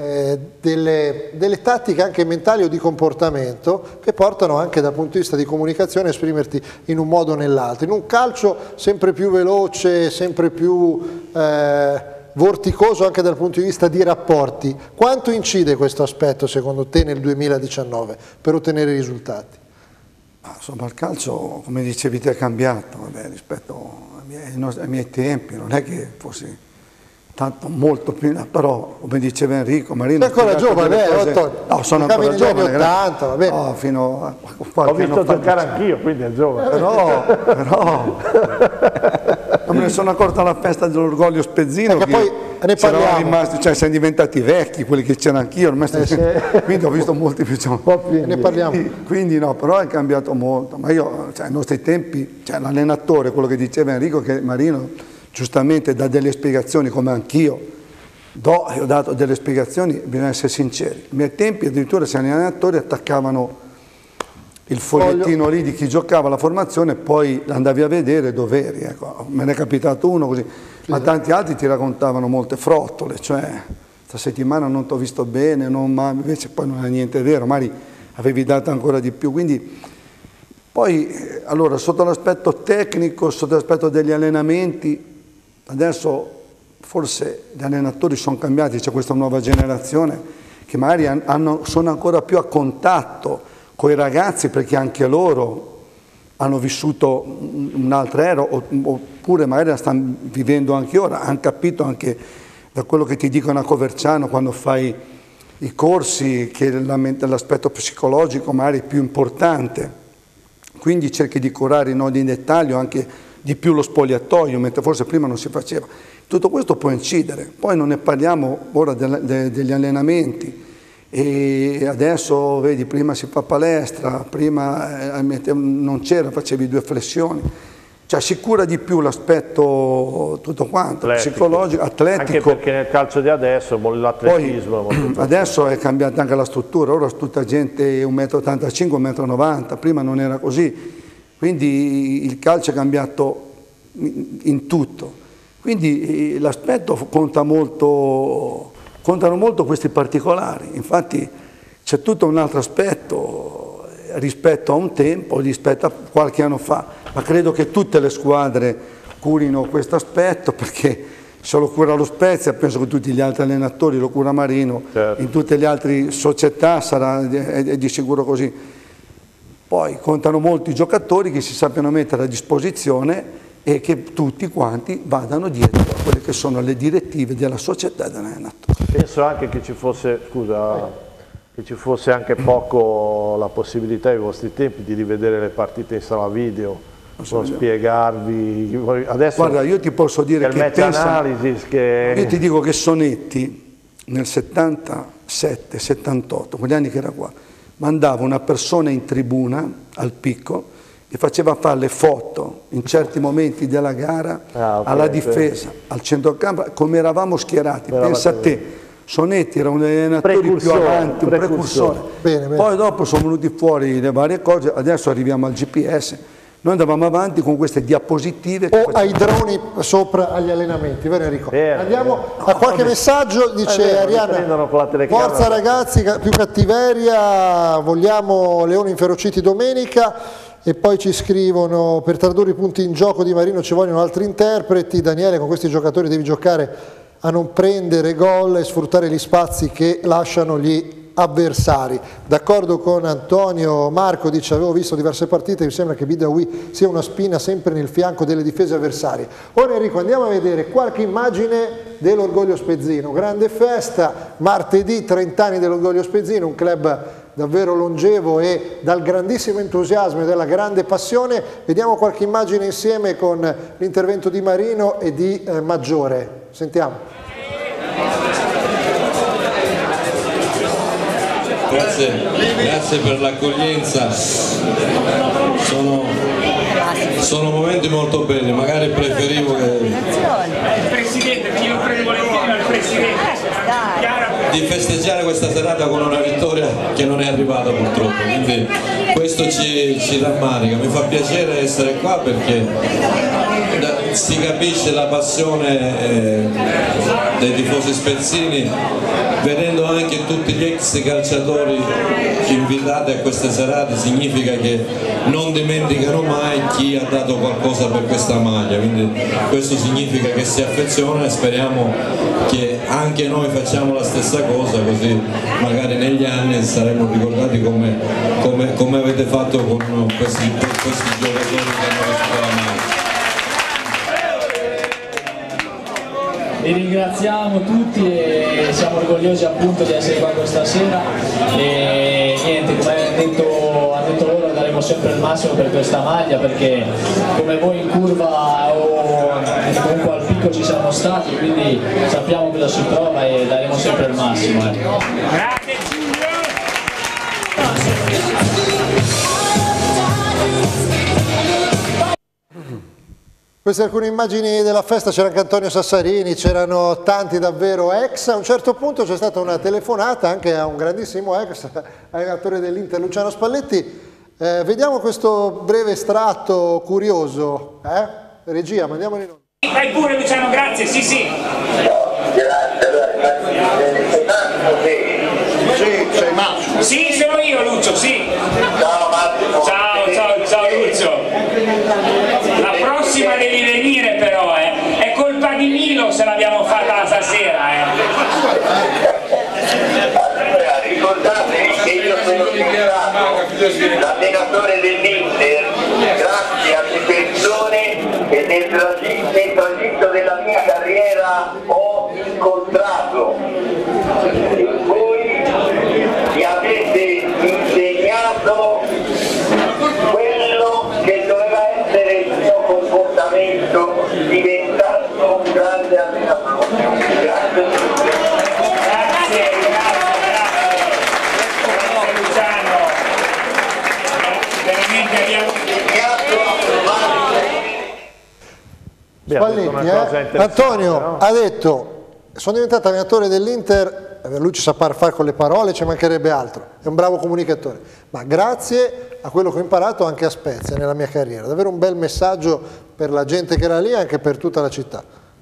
delle tattiche anche mentali o di comportamento che portano anche dal punto di vista di comunicazione a esprimerti in un modo o nell'altro. In un calcio sempre più veloce, sempre più vorticoso anche dal punto di vista di rapporti, quanto incide questo aspetto secondo te nel 2019 per ottenere i risultati? Insomma, il calcio, come dicevi te, è cambiato rispetto ai miei tempi, non è che fossi tanto molto più, però come diceva Enrico, Marino è ancora giovane, no, sono ancora giovane, 80, va bene. No, fino a qualche ho visto giocare anch'io, quindi è giovane. Però non me ne sono accorto alla festa dell'orgoglio spezzino, che poi ne parliamo. Rimasti, cioè siamo diventati vecchi, quelli che c'erano anch'io, quindi ho visto molti più giovani. Ne parliamo. Quindi no, però è cambiato molto, ma io, cioè, ai nostri tempi, cioè, l'allenatore, quello che diceva Enrico, che Marino giustamente dà delle spiegazioni, come anch'io ho dato delle spiegazioni, bisogna essere sinceri. Ai miei tempi addirittura se gli allenatori attaccavano il fogliettino lì di chi giocava la formazione e poi andavi a vedere dove eri. Ecco, me ne è capitato uno così, ma tanti altri ti raccontavano molte frottole, cioè questa settimana non ti ho visto bene, ma invece poi non è niente vero, magari avevi dato ancora di più. Quindi poi, allora, sotto l'aspetto tecnico, sotto l'aspetto degli allenamenti, adesso forse gli allenatori sono cambiati, c'è questa nuova generazione che magari sono ancora più a contatto con i ragazzi, perché anche loro hanno vissuto un'altra era, oppure magari la stanno vivendo anche ora, hanno capito anche da quello che ti dicono a Coverciano quando fai i corsi che l'aspetto psicologico magari è più importante, quindi cerchi di curare in ogni dettaglio anche di più lo spogliatoio, mentre forse prima non si faceva. Tutto questo può incidere, poi non ne parliamo ora degli allenamenti, e adesso vedi, prima si fa palestra, prima non c'era, facevi 2 flessioni, cioè si cura di più l'aspetto tutto quanto, psicologico, atletico. Anche perché nel calcio di adesso l'atletismo è molto adesso è cambiata anche la struttura, ora tutta gente 1,85 m, 1,90 m, prima non era così. Quindi il calcio è cambiato in tutto, quindi l'aspetto contano molto questi particolari, infatti c'è tutto un altro aspetto rispetto a un tempo, rispetto a qualche anno fa, ma credo che tutte le squadre curino questo aspetto, perché se lo cura lo Spezia, penso che tutti gli altri allenatori lo cura Marino, certo. In tutte le altre società è di sicuro così. Poi contano molti giocatori che si sappiano mettere a disposizione e che tutti quanti vadano dietro a quelle che sono le direttive della società dell'allenatore. Penso anche che ci fosse, che ci fosse anche poco la possibilità ai vostri tempi di rivedere le partite in sala video, non spiegarvi. Adesso guarda, io ti posso dire che io ti dico che Sonetti nel 77-78, quegli anni che era qua, mandava una persona in tribuna al picco e faceva fare le foto in certi momenti della gara alla difesa, al centrocampo, come eravamo schierati. Pensa a te, Sonetti era uno degli allenatori più avanti, un precursore. Bene. Poi dopo sono venuti fuori le varie cose, adesso arriviamo al GPS. Noi andavamo avanti con queste diapositive. O ai droni sopra agli allenamenti, vero Enrico? Andiamo a qualche messaggio, dice Arianna, forza ragazzi, più cattiveria, vogliamo leoni inferociti domenica, e poi ci scrivono, per tradurre i punti in gioco di Marino ci vogliono altri interpreti, Daniele con questi giocatori devi giocare a non prendere gol e sfruttare gli spazi che lasciano gli avversari. D'accordo con Antonio, Marco dice: avevo visto diverse partite, mi sembra che Biddaoui sia una spina sempre nel fianco delle difese avversarie. Ora Enrico, andiamo a vedere qualche immagine dell'Orgoglio Spezzino. Grande festa, martedì 30 anni dell'Orgoglio Spezzino, un club davvero longevo e dal grandissimo entusiasmo e dalla grande passione. Vediamo qualche immagine insieme con l'intervento di Marino e di Maggiore. Sentiamo. Grazie per l'accoglienza. Sono momenti molto belli, magari preferivo che... Presidente, chi lo prende volentieri al Presidente. Di festeggiare questa serata con una vittoria che non è arrivata purtroppo, quindi questo ci rammarica. Mi fa piacere essere qua perché si capisce la passione dei tifosi spezzini, vedendo anche tutti gli ex calciatori invitati a queste serate. Significa che non dimenticano mai chi ha dato qualcosa per questa maglia, quindi questo significa che si affezionano e speriamo che anche noi facciamo la stessa cosa, così magari negli anni saremo ricordati come avete fatto con questi giocatori che hanno visto la maglia. Vi ringraziamo tutti e siamo orgogliosi appunto di essere qua questa sera e niente, come hanno detto loro, daremo sempre il massimo per questa maglia, perché come voi in curva o comunque al picco ci siamo stati, quindi sappiamo cosa si prova e daremo sempre il massimo. Grazie Giulio! Queste alcune immagini della festa, c'era anche Antonio Sassarini, c'erano tanti davvero ex. A un certo punto c'è stata una telefonata anche a un grandissimo ex allenatore dell'Inter, Luciano Spalletti. Vediamo questo breve estratto curioso. Regia, mandiamolo in onda. Vai pure Luciano, grazie, sì. Sì, sei Massimo. Sì, sono io Lucio, sì. Ciao Massimo. Ciao Lucio. La prossima devi venire però, è colpa di Milo se l'abbiamo fatta stasera. Allora, ricordatevi che io sono diventato l'allenatore dell'Inter grazie alle persone che nel tragitto della mia carriera ho incontrato, e voi mi avete insegnato quello che doveva essere il mio comportamento diventando un grande allenatore. Grazie Luciano. Veramente abbiamo... Spalletti, Antonio no? ha detto: sono diventato allenatore dell'Inter, lui ci sa far con le parole, ci mancherebbe altro, è un bravo comunicatore, ma grazie a quello che ho imparato anche a Spezia nella mia carriera. Davvero un bel messaggio per la gente che era lì e anche per tutta la città.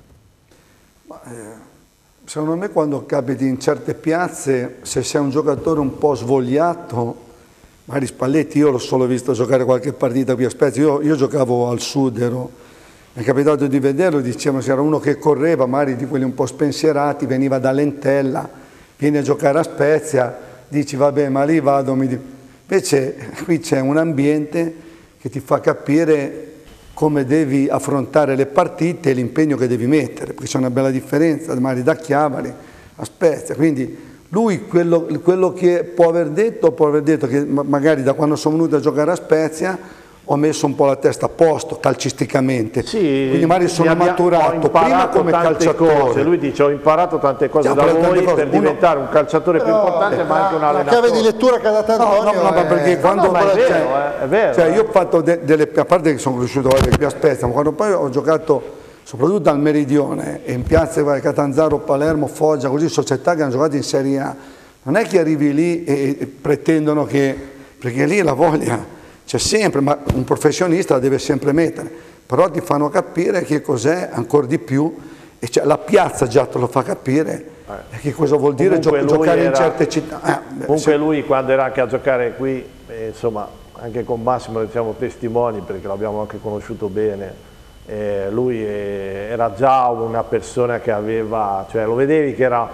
Secondo me quando capiti in certe piazze, se sei un giocatore un po' svogliato, magari Spalletti, io l'ho solo visto giocare qualche partita qui a Spezia, io giocavo al sud, mi è capitato di vederlo, dicevano se era uno che correva, magari di quelli un po' spensierati, veniva da Lentella, viene a giocare a Spezia, dici vabbè ma lì vado, invece qui c'è un ambiente che ti fa capire come devi affrontare le partite e l'impegno che devi mettere, perché c'è una bella differenza magari da Chiavari a Spezia, quindi lui quello che può aver detto che magari da quando sono venuto a giocare a Spezia ho messo un po' la testa a posto calcisticamente, sì, quindi magari sono maturato prima come calciatore. Cose. Lui dice ho imparato tante cose da voi per diventare un calciatore più importante ma anche un allenatore. La chiave di lettura che ha dato Antonio no, perché quando è vero. Cioè, io ho fatto a parte che sono cresciuto qui a Spezia, ma quando poi ho giocato soprattutto al Meridione e in piazze Catanzaro, Palermo, Foggia, così società che hanno giocato in Serie A, non è che arrivi lì e pretendono che, perché lì la voglia c'è sempre, ma un professionista la deve sempre mettere, però ti fanno capire che cos'è ancora di più, e cioè, la piazza già te lo fa capire, che cosa vuol dire giocare in certe città. Comunque lui quando era anche a giocare qui, insomma, anche con Massimo siamo testimoni perché l'abbiamo anche conosciuto bene, lui era già una persona che aveva, cioè lo vedevi che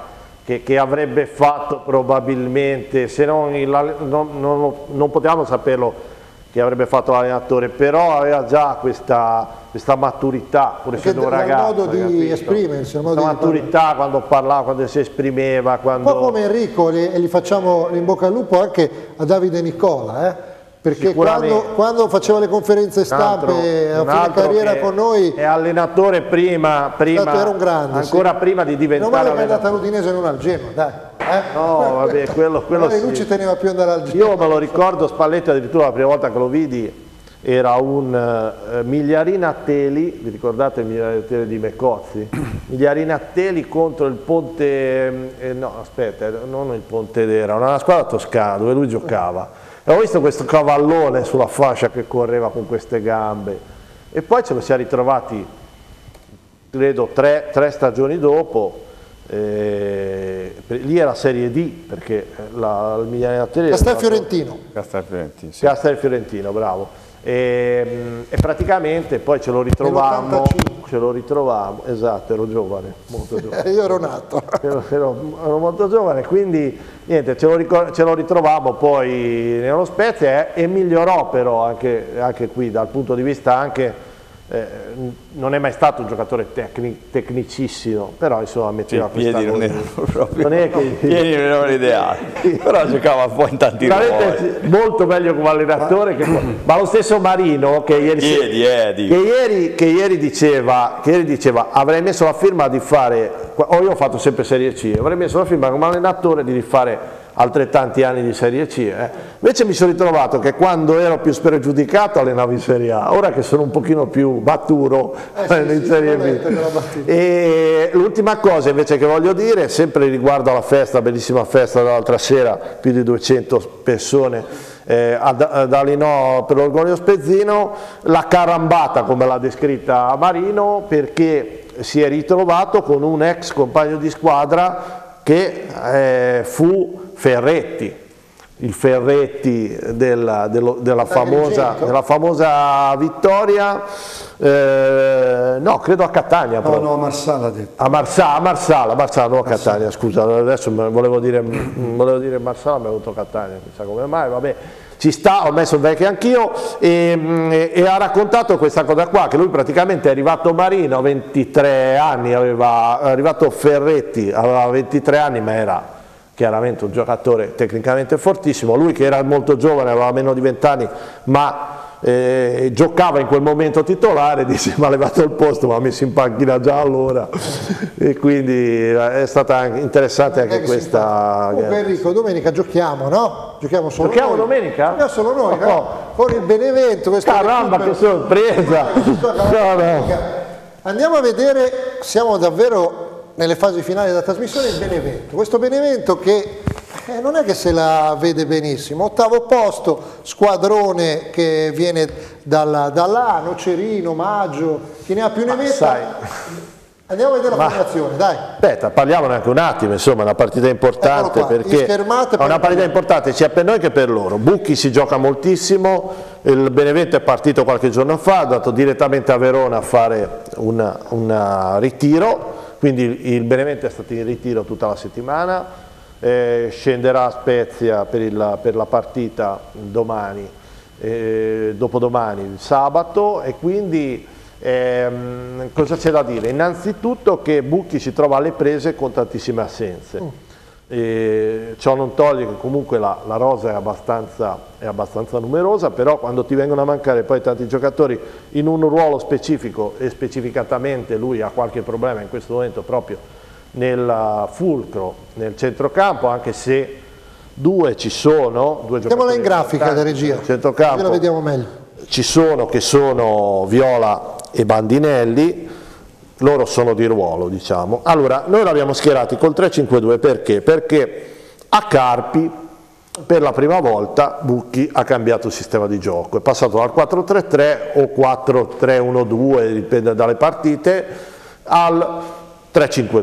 che avrebbe fatto probabilmente, se non, non potevamo saperlo che avrebbe fatto l'allenatore, però aveva già questa maturità, pur essendo un ragazzo. Il modo di esprimersi, il modo questa maturità quando parlava, quando si esprimeva. Quando... Un po' come Enrico, e gli facciamo in bocca al lupo anche a Davide Nicola, perché quando faceva le conferenze stampe a fine carriera con noi è allenatore prima era un grande, ancora prima di diventare allenatore. Non è andata all'Udinese e non al Genoa, dai. No, vabbè, quello sì. Lui ci teneva più andare al Genoa. Io me lo ricordo, Spalletti addirittura la prima volta che lo vidi era un Migliarina Teli, vi ricordate il Migliarina Teli di Mecozzi? Migliarina Teli contro il Ponte, no aspetta, non il Pontedera, una squadra toscana dove lui giocava. E ho visto questo cavallone sulla fascia che correva con queste gambe e poi ce lo si è ritrovati, credo, tre stagioni dopo. Lì era Serie D perché il Migliarina Teli Castelfiorentino. Castelfiorentino, sì. Castelfiorentino, bravo. E praticamente poi ce lo ritrovammo, esatto, ero giovane, molto giovane. Io ero nato. Ero molto giovane, quindi niente, ce lo ritrovammo poi nello Spezia e migliorò però anche qui dal punto di vista anche, non è mai stato un giocatore tecnicissimo, però insomma metteva i piedi non erano proprio, non è che, i piedi non erano ideali, però giocava un po' in tanti ruoli. Molto meglio come allenatore, ma lo stesso Marino che ieri diceva avrei messo la firma di fare, io ho fatto sempre Serie C, avrei messo la firma come allenatore di rifare altrettanti anni di Serie C. Invece mi sono ritrovato che quando ero più spregiudicato allenavo in Serie A, ora che sono un pochino più maturo in Serie B. E l'ultima cosa invece che voglio dire, sempre riguardo alla festa, bellissima festa dell'altra sera, più di 200 persone ad Alinò per l'Orgoglio Spezzino, la carambata come l'ha descritta Marino, perché si è ritrovato con un ex compagno di squadra che fu Ferretti, il Ferretti della famosa vittoria, no, credo a Catania. No, a Marsala ha detto. A Marsala, non a Catania, scusa, adesso volevo dire Marsala, mi è venuto Catania, chissà come mai, vabbè. Ci sta, ho messo il vecchio anch'io e ha raccontato questa cosa qua, che lui praticamente è arrivato Marino a 23 anni, arrivato Ferretti, aveva 23 anni ma era chiaramente un giocatore tecnicamente fortissimo, lui che era molto giovane, aveva meno di 20 anni, ma giocava in quel momento titolare, dice mi ha levato il posto, ma ha messo in panchina già allora e quindi è stata interessante anche questa. Comunque Enrico, domenica giochiamo, no? Giochiamo noi. Domenica? No, solo noi, no? Con il Benevento. Caramba, che sorpresa! Andiamo a vedere, siamo davvero nelle fasi finali della trasmissione, il Benevento. Questo Benevento che non è che se la vede benissimo, 8° posto, squadrone che viene da là, Nocerino, Maggio, chi ne ha più ne metta. Andiamo a vedere la formazione, dai. Aspetta, parliamone anche un attimo, insomma, è una partita importante perché è una partita importante sia per noi che per loro. Bucchi si gioca moltissimo, il Benevento è partito qualche giorno fa, è andato direttamente a Verona a fare un ritiro, quindi il Benevento è stato in ritiro tutta la settimana, scenderà a Spezia per la partita domani, dopodomani, il sabato, e quindi cosa c'è da dire? Innanzitutto che Bucchi si trova alle prese con tantissime assenze. Ciò non toglie che comunque la rosa è abbastanza numerosa, però quando ti vengono a mancare poi tanti giocatori in un ruolo specifico, e specificatamente lui ha qualche problema in questo momento proprio nel fulcro, nel centrocampo, anche se due ci sono, due giocatori. Mettiamola in grafica da regia, centrocampo la vediamo meglio. Ci sono che sono Viola e Bandinelli, loro sono di ruolo, diciamo. Allora, noi l'abbiamo schierati col 3-5-2 perché? Perché a Carpi per la prima volta Bucchi ha cambiato il sistema di gioco, è passato dal 4-3-3 o 4-3-1-2, dipende dalle partite, al 3-5-2.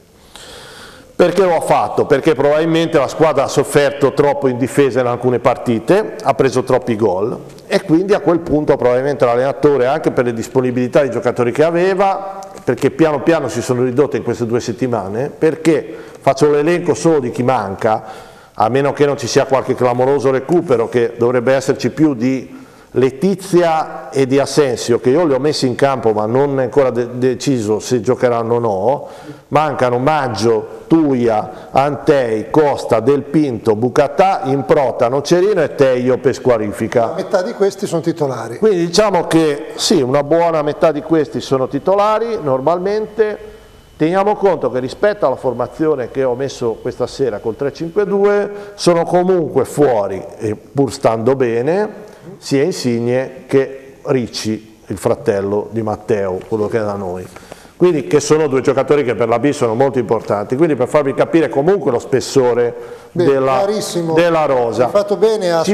Perché lo ha fatto? Perché probabilmente la squadra ha sofferto troppo in difesa in alcune partite, ha preso troppi gol e quindi a quel punto probabilmente l'allenatore, anche per le disponibilità dei giocatori che aveva, perché piano piano si sono ridotte in queste 2 settimane, perché faccio l'elenco solo di chi manca, a meno che non ci sia qualche clamoroso recupero, che dovrebbe esserci più di Letizia e di Asensio, che io li ho messi in campo ma non è ancora deciso se giocheranno o no. Mancano Maggio, Tuia, Antei, Costa, Del Pinto, Bucatà, Improta, Nocerino e Teio per squalifica. La metà di questi sono titolari. Quindi diciamo che sì, una buona metà di questi sono titolari normalmente. Teniamo conto che rispetto alla formazione che ho messo questa sera col 3-5-2 sono comunque fuori, pur stando bene, sia Insigne che Ricci, il fratello di Matteo, quello che è da noi. Quindi che sono due giocatori che per la B sono molto importanti, quindi per farvi capire comunque lo spessore della rosa. Hai fatto bene a ci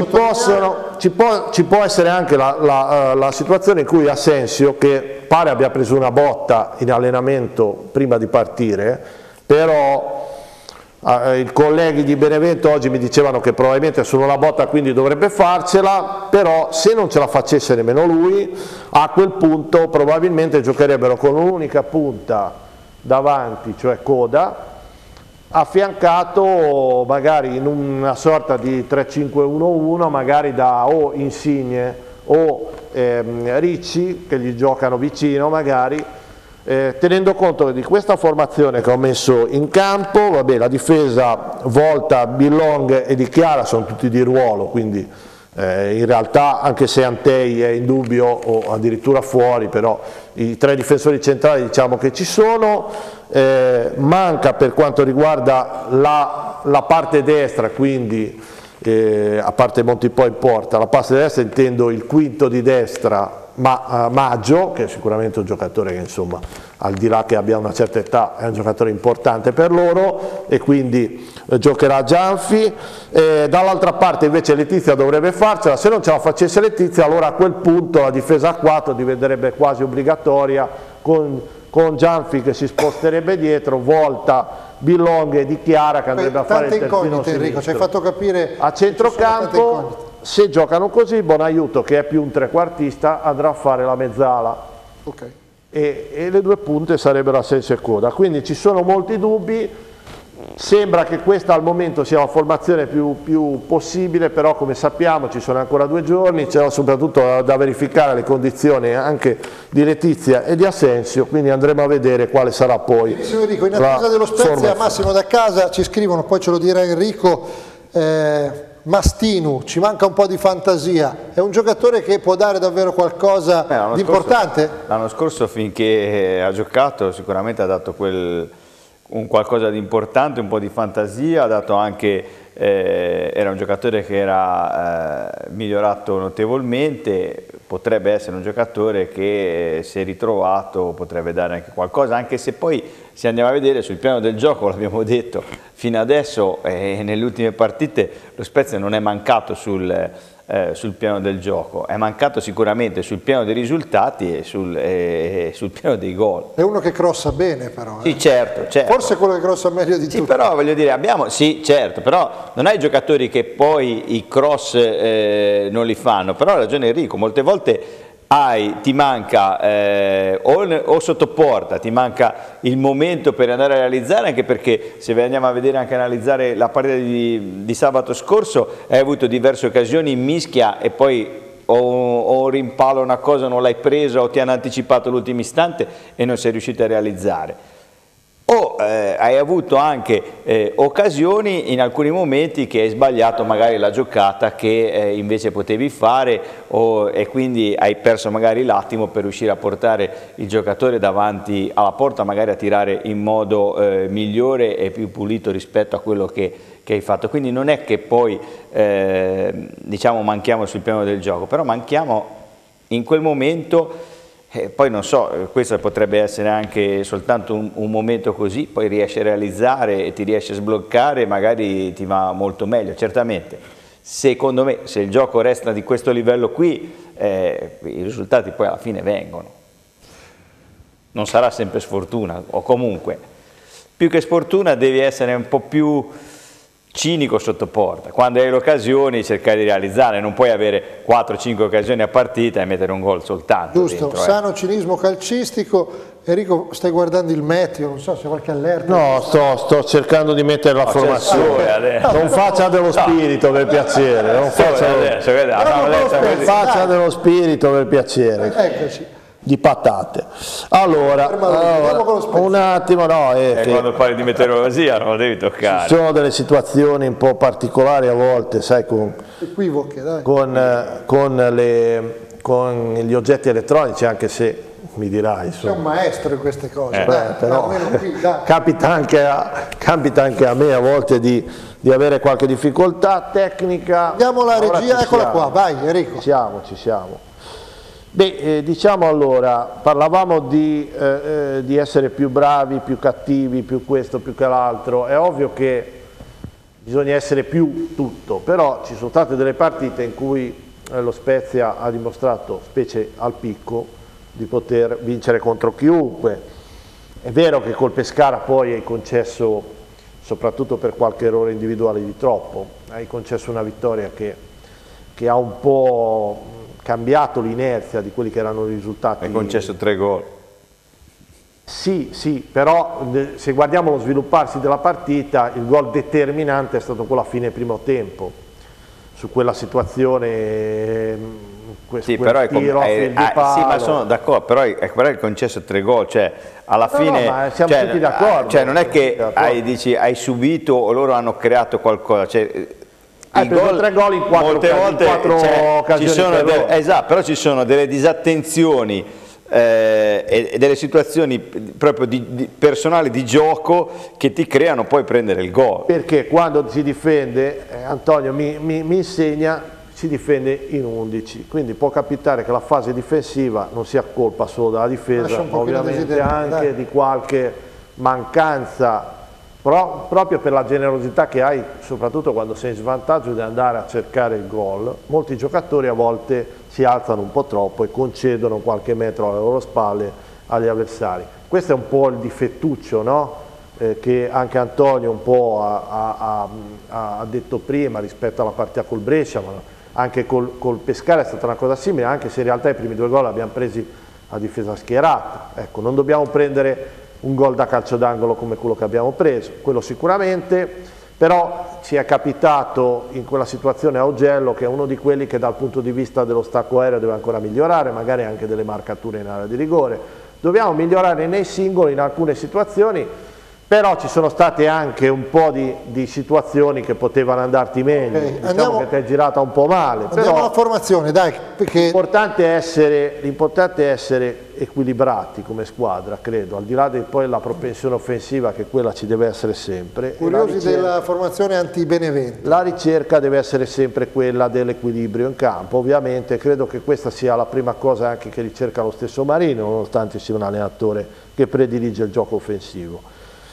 può essere anche la situazione in cui Asensio, che pare abbia preso una botta in allenamento prima di partire, però i colleghi di Benevento oggi mi dicevano che probabilmente solo la botta, quindi dovrebbe farcela, però se non ce la facesse nemmeno lui, a quel punto probabilmente giocherebbero con un'unica punta davanti, cioè Coda, affiancato magari in una sorta di 3-5-1-1, magari da o Insigne o Ricci, che gli giocano vicino magari. Tenendo conto di questa formazione che ho messo in campo, vabbè, la difesa Volta, Billong e Di Chiara sono tutti di ruolo, quindi in realtà anche se Antei è in dubbio o addirittura fuori, però i tre difensori centrali diciamo che ci sono. Manca per quanto riguarda la parte destra, quindi a parte Monti poi in porta, la parte destra intendo il quinto di destra, Maggio, che è sicuramente un giocatore che insomma al di là che abbia una certa età è un giocatore importante per loro e quindi giocherà Gianfi. Dall'altra parte invece Letizia dovrebbe farcela, se non ce la facesse Letizia allora a quel punto la difesa a 4 diventerebbe quasi obbligatoria con Gianfi che si sposterebbe dietro, Volta, Billong e Di Chiara che andrebbe a fare il terzino Enrico, ci hai fatto capire a centrocampo. Se giocano così, Bonaiuto, che è più un trequartista, andrà a fare la mezzala. Okay. E le due punte sarebbero Asensio e Coda. Quindi ci sono molti dubbi, sembra che questa al momento sia la formazione più possibile, però come sappiamo ci sono ancora 2 giorni, c'è soprattutto da verificare le condizioni anche di Letizia e di Asensio, quindi andremo a vedere quale sarà poi. Enrico, in attesa dello Spezia, Massimo da casa ci scrivono, poi ce lo dirà Enrico, Mastinu, ci manca un po' di fantasia, è un giocatore che può dare davvero qualcosa di importante? L'anno scorso finché ha giocato sicuramente ha dato un qualcosa di importante, un po' di fantasia, ha dato anche, era un giocatore che era migliorato notevolmente, potrebbe essere un giocatore che se ritrovato potrebbe dare anche qualcosa, anche se poi se andiamo a vedere sul piano del gioco, l'abbiamo detto, fino adesso nelle ultime partite lo Spezia non è mancato sul piano del gioco, è mancato sicuramente sul piano dei risultati e sul piano dei gol. È uno che crossa bene però. Sì, certo. Forse quello che crossa meglio di tutti. Sì, però voglio dire, sì, certo, però non hai giocatori che poi i cross non li fanno, però ha ragione Enrico, molte volte ti manca o sotto porta, ti manca il momento per andare a realizzare, anche perché se andiamo a vedere anche analizzare la partita di sabato scorso hai avuto diverse occasioni in mischia e poi o un rimpallo, una cosa non l'hai presa o ti hanno anticipato l'ultimo istante e non sei riuscito a realizzare. O hai avuto anche occasioni in alcuni momenti che hai sbagliato magari la giocata che invece potevi fare e quindi hai perso magari l'attimo per riuscire a portare il giocatore davanti alla porta, magari a tirare in modo migliore e più pulito rispetto a quello che hai fatto. Quindi non è che poi diciamo manchiamo sul piano del gioco, però manchiamo in quel momento. Poi non so, questo potrebbe essere anche soltanto un momento così, poi riesci a realizzare e ti riesci a sbloccare, magari ti va molto meglio. Certamente, secondo me, se il gioco resta di questo livello qui, i risultati poi alla fine vengono. Non sarà sempre sfortuna, o comunque, più che sfortuna devi essere un po' più cinico sotto porta, quando hai le occasioni cercare di realizzare, non puoi avere 4-5 occasioni a partita e mettere un gol soltanto. Giusto, dentro, sano cinismo calcistico. Enrico, stai guardando il meteo, non so se qualche allerta. No, sto cercando di mettere la formazione. Non faccia dello spirito per piacere, non faccia dello spirito per piacere. Eccoci. Di patate. Allora, un attimo, no. Quando parli di meteorologia non lo devi toccare. Ci sono delle situazioni un po' particolari a volte, sai, con gli oggetti elettronici, anche se mi dirai. Sei un maestro in queste cose. Però capita anche a me a volte di avere qualche difficoltà tecnica. Andiamo alla regia, eccola qua, vai Enrico. Ci siamo. Beh, diciamo allora, parlavamo di essere più bravi, più cattivi, più questo, più che l'altro. È ovvio che bisogna essere più tutto, però ci sono state delle partite in cui lo Spezia ha dimostrato, specie al picco, di poter vincere contro chiunque. È vero che col Pescara poi hai concesso, soprattutto per qualche errore individuale di troppo, hai concesso una vittoria che ha un po' cambiato l'inerzia di quelli che erano i risultati. Hai concesso 3 gol. Sì, però se guardiamo lo svilupparsi della partita, il gol determinante è stato quello a fine primo tempo, su quella situazione, sì, però sì, ma sono d'accordo, però hai concesso 3 gol, cioè alla fine siamo tutti d'accordo. Cioè non è che hai subito o loro hanno creato qualcosa, cioè, hai preso 3 gol in 4 occasioni. Esatto, però ci sono delle disattenzioni e delle situazioni proprio personali di gioco che ti creano poi prendere il gol. Perché quando si difende, Antonio mi insegna, si difende in 11, quindi può capitare che la fase difensiva non sia colpa solo della difesa, ma ovviamente anche di qualche mancanza, proprio per la generosità che hai, soprattutto quando sei in svantaggio, di andare a cercare il gol. Molti giocatori a volte si alzano un po' troppo e concedono qualche metro alle loro spalle agli avversari. Questo è un po' il difettuccio, no? Che anche Antonio un po' ha detto prima rispetto alla partita col Brescia, ma anche col Pescara è stata una cosa simile, anche se in realtà i primi 2 gol li abbiamo presi a difesa schierata. Ecco, non dobbiamo prendere un gol da calcio d'angolo come quello che abbiamo preso, quello sicuramente, però ci è capitato in quella situazione a Augello, che è uno di quelli che dal punto di vista dello stacco aereo deve ancora migliorare, magari anche delle marcature in area di rigore. Dobbiamo migliorare nei singoli in alcune situazioni, però ci sono state anche un po' di situazioni che potevano andarti meglio, diciamo che ti è girata un po' male. Andiamo alla formazione, dai. L'importante è essere equilibrati come squadra, credo, al di là di poi la propensione offensiva, che quella ci deve essere sempre. Curiosi della formazione anti-Benevento. La ricerca deve essere sempre quella dell'equilibrio in campo, ovviamente credo che questa sia la prima cosa anche che ricerca lo stesso Marino, nonostante sia un allenatore che predilige il gioco offensivo.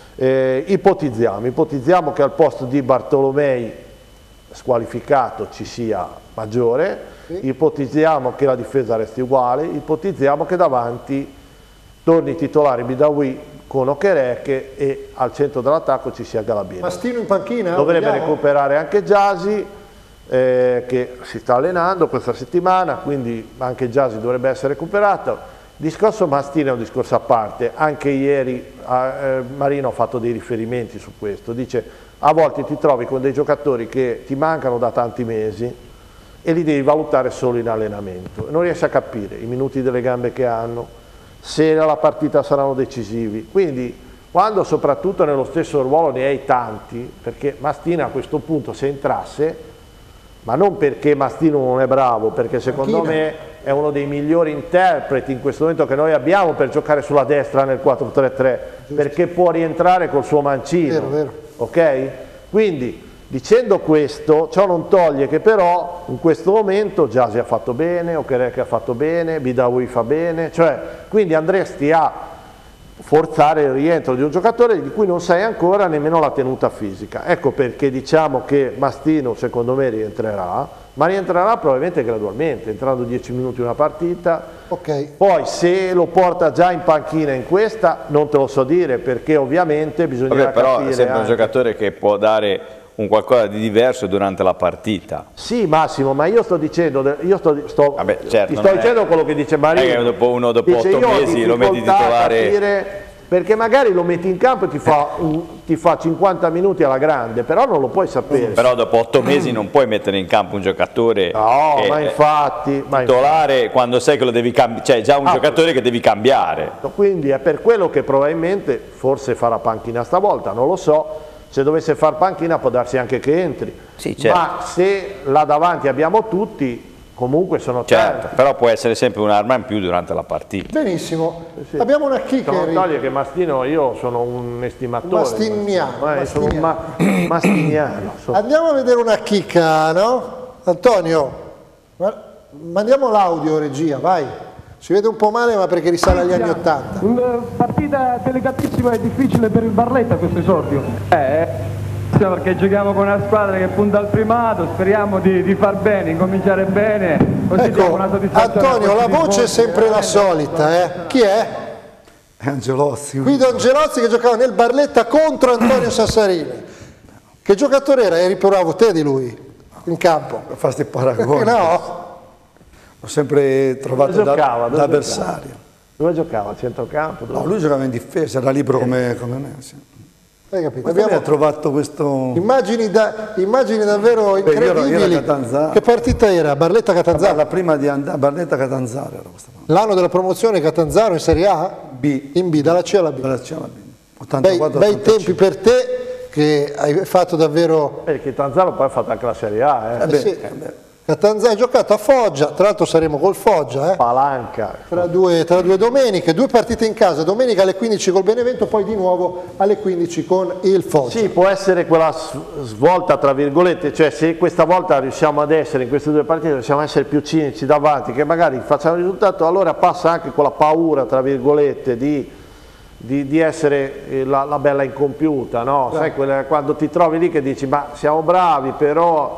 Ipotizziamo che al posto di Bartolomei squalificato ci sia Maggiore, ipotizziamo che la difesa resti uguale, ipotizziamo che davanti torni titolare Bidawi con Okereke e al centro dell'attacco ci sia Galabieri. Mastino in panchina? Dovrebbe recuperare anche Gyasi, che si sta allenando questa settimana, quindi anche Gyasi dovrebbe essere recuperato. Il discorso Mastino è un discorso a parte, anche ieri Marino ha fatto dei riferimenti su questo, dice a volte ti trovi con dei giocatori che ti mancano da tanti mesi e li devi valutare solo in allenamento, non riesci a capire i minuti delle gambe che hanno, se la partita saranno decisivi, quindi quando soprattutto nello stesso ruolo ne hai tanti, perché Mastino a questo punto se entrasse, ma non perché Mastino non è bravo, perché secondo me è uno dei migliori interpreti in questo momento che noi abbiamo per giocare sulla destra nel 4-3-3, perché può rientrare col suo mancino, ok? Quindi dicendo questo, ciò non toglie che però in questo momento Gyasi ha fatto bene, Okereke ha fatto bene, Bidawi fa bene, cioè quindi andresti a forzare il rientro di un giocatore di cui non sai ancora nemmeno la tenuta fisica. Ecco perché diciamo che Mastino secondo me rientrerà, ma rientrerà probabilmente gradualmente, entrando 10 minuti in una partita. Poi se lo porta già in panchina in questa non te lo so dire, perché ovviamente bisognerà però capire è sempre anche un giocatore che può dare un qualcosa di diverso durante la partita. Sì, Massimo, ma io sto dicendo, Vabbè, certo, ti sto dicendo quello che dice Marino. Dopo 8 mesi lo metti titolare. Perché magari lo metti in campo e ti fa 50 minuti alla grande, però non lo puoi sapere. Però dopo 8 mesi non puoi mettere in campo un giocatore ma infatti titolare quando sai che lo devi cambiare, cioè già un giocatore che devi cambiare. Quindi è per quello che probabilmente forse farà panchina stavolta, non lo so. Se dovesse far panchina può darsi anche che entri. Sì, certo. Ma se là davanti abbiamo tutti, comunque sono certo, tanti. però può essere sempre un'arma in più durante la partita. Benissimo, abbiamo una chicca. Non toglie che Mastino, io sono un estimatore. Mastiniano. Sono un mastiniano. Andiamo a vedere una chicca, no? Antonio, mandiamo l'audio, regia, vai. Si vede un po' male, ma perché risale agli anni '80. Una partita delicatissima e difficile per il Barletta questo esordio. Perché giochiamo con una squadra che punta al primato, speriamo di far bene, incominciare bene, così diamo una soddisfazione. Antonio, la voce è sempre la solita, Chi è? Angelozzi. Guido Angelozzi, che giocava nel Barletta contro Antonio Sassarini. Che giocatore era? Eri più bravo te di lui in campo? Fa sti paragoni. No. L'ho sempre trovato da avversario. Dove giocava? A centrocampo? No, lui giocava in difesa, era libero come me. Sì. Hai capito? Abbiamo trovato questo... Immagini davvero incredibili. Che partita era? Barletta-Catanzaro? La prima di Barletta-Catanzaro era questa. L'anno della promozione Catanzaro in Serie A? B. In B, dalla C alla B. Dalla C alla B. 84, bei tempi per te, che hai fatto davvero... Perché Catanzaro poi ha fatto anche la Serie A. Catanzaro ha giocato a Foggia, tra l'altro saremo col Foggia, Palanca. Tra due domeniche, 2 partite in casa, domenica alle 15 col Benevento, poi di nuovo alle 15 con il Foggia. Sì, può essere quella svolta tra virgolette, cioè se questa volta riusciamo ad essere, in queste 2 partite riusciamo ad essere più cinici davanti, che magari facciamo il risultato, allora passa anche quella paura tra virgolette di essere la bella incompiuta, no? Sai, quando ti trovi lì che dici ma siamo bravi però...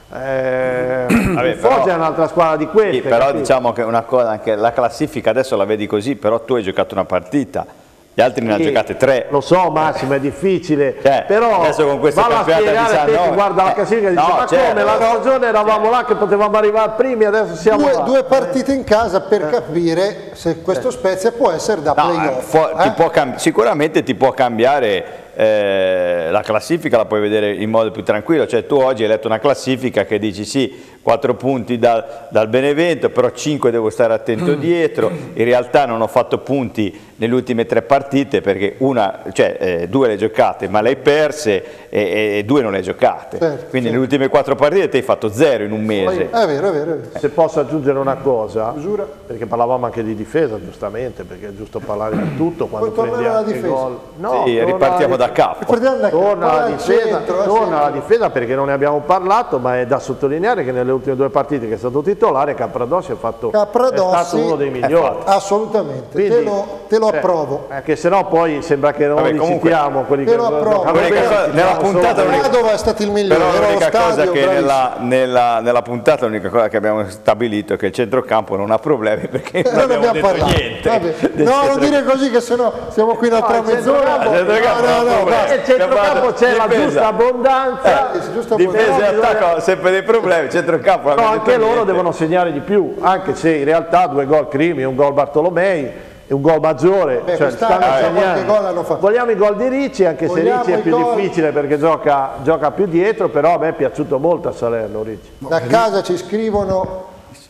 Foggia è un'altra squadra di queste. Sì, però diciamo che una cosa, anche la classifica adesso la vedi così, però tu hai giocato una partita, gli altri ne hanno giocate 3. Lo so Massimo, è difficile, però adesso con questo campionato di 19 guarda la classifica e dice ma come la stagione eravamo là che potevamo arrivare primi, adesso siamo là. 2 partite in casa per capire se questo Spezia può essere da playoff. Sicuramente ti può cambiare. La classifica la puoi vedere in modo più tranquillo, cioè tu oggi hai letto una classifica che dici sì, 4 punti dal Benevento, però 5 devo stare attento dietro, in realtà non ho fatto punti nelle ultime 3 partite perché 2 le giocate ma le hai perse e 2 non le hai giocate, quindi nelle ultime 4 partite ti hai fatto 0 in un mese. È vero. Se posso aggiungere una cosa, perché parlavamo anche di difesa giustamente, perché è giusto parlare di tutto quando prendi anche gol. No, sì, ripartiamo da capo. Torna alla difesa perché non ne abbiamo parlato, ma è da sottolineare che nelle ultime 2 partite che è stato titolare Capradossi è stato uno dei migliori. Assolutamente, quindi, te lo approvo. Che sennò poi sembra che non li citiamo quelli che lo approvo. Nella puntata Padova è stato il migliore. Però l'unica cosa che nella puntata l'unica cosa che abbiamo stabilito è che il centrocampo non ha problemi perché non abbiamo detto niente. No, non dire così che sennò siamo qui un'altra mezz'ora. Il centrocampo c'è la giusta abbondanza, difesa e attacco sempre dei problemi, centrocampo anche loro devono segnare di più, anche se in realtà 2 gol Crimi, un gol Bartolomei e un gol Maggiore, cioè stanno segnando. Vogliamo i gol di Ricci, anche se Ricci è più difficile perché gioca più dietro, però a me è piaciuto molto a Salerno Ricci. Da casa ci scrivono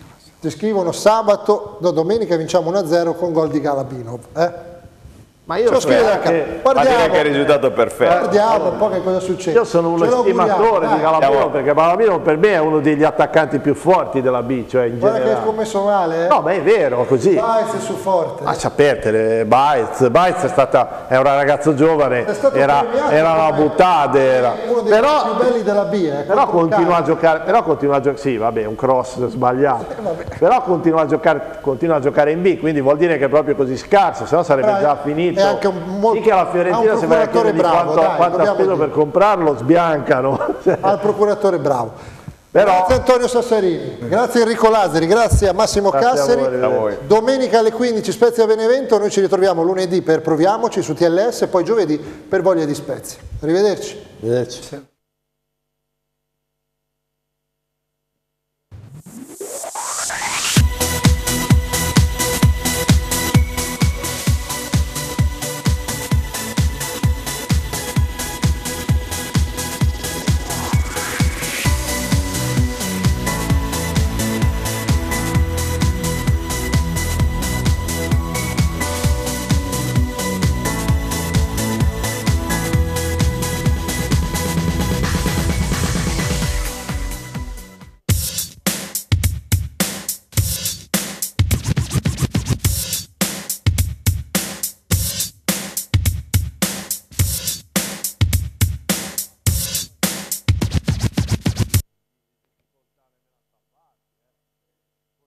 sabato, domenica vinciamo 1-0 con gol di Galabinov. Ma io direi che è il risultato perfetto. Guardiamo un po' che cosa succede. Io sono uno estimatore di Galabinov perché Galabinov per me è uno degli attaccanti più forti della B, cioè in guarda generale. che hai scommesso male, No, ma è vero, così. Baez è su forte. Ma sapete, Baez è un ragazzo giovane, era una buttata, uno dei più belli della B, però continua a giocare, sì, vabbè, un cross sbagliato. Però continua a giocare in B, quindi vuol dire che è proprio così scarso, se no sarebbe già finito. È anche sì che alla Fiorentina si va a chiedere di quanto ha speso per comprarlo, sbiancano. Al procuratore bravo. Però... Grazie Antonio Sassarini, grazie Enrico Lazzari, grazie a Massimo Casseri. A voi. Domenica alle 15 Spezia Benevento, noi ci ritroviamo lunedì per Proviamoci su TLS e poi giovedì per Voglia di Spezia. Arrivederci.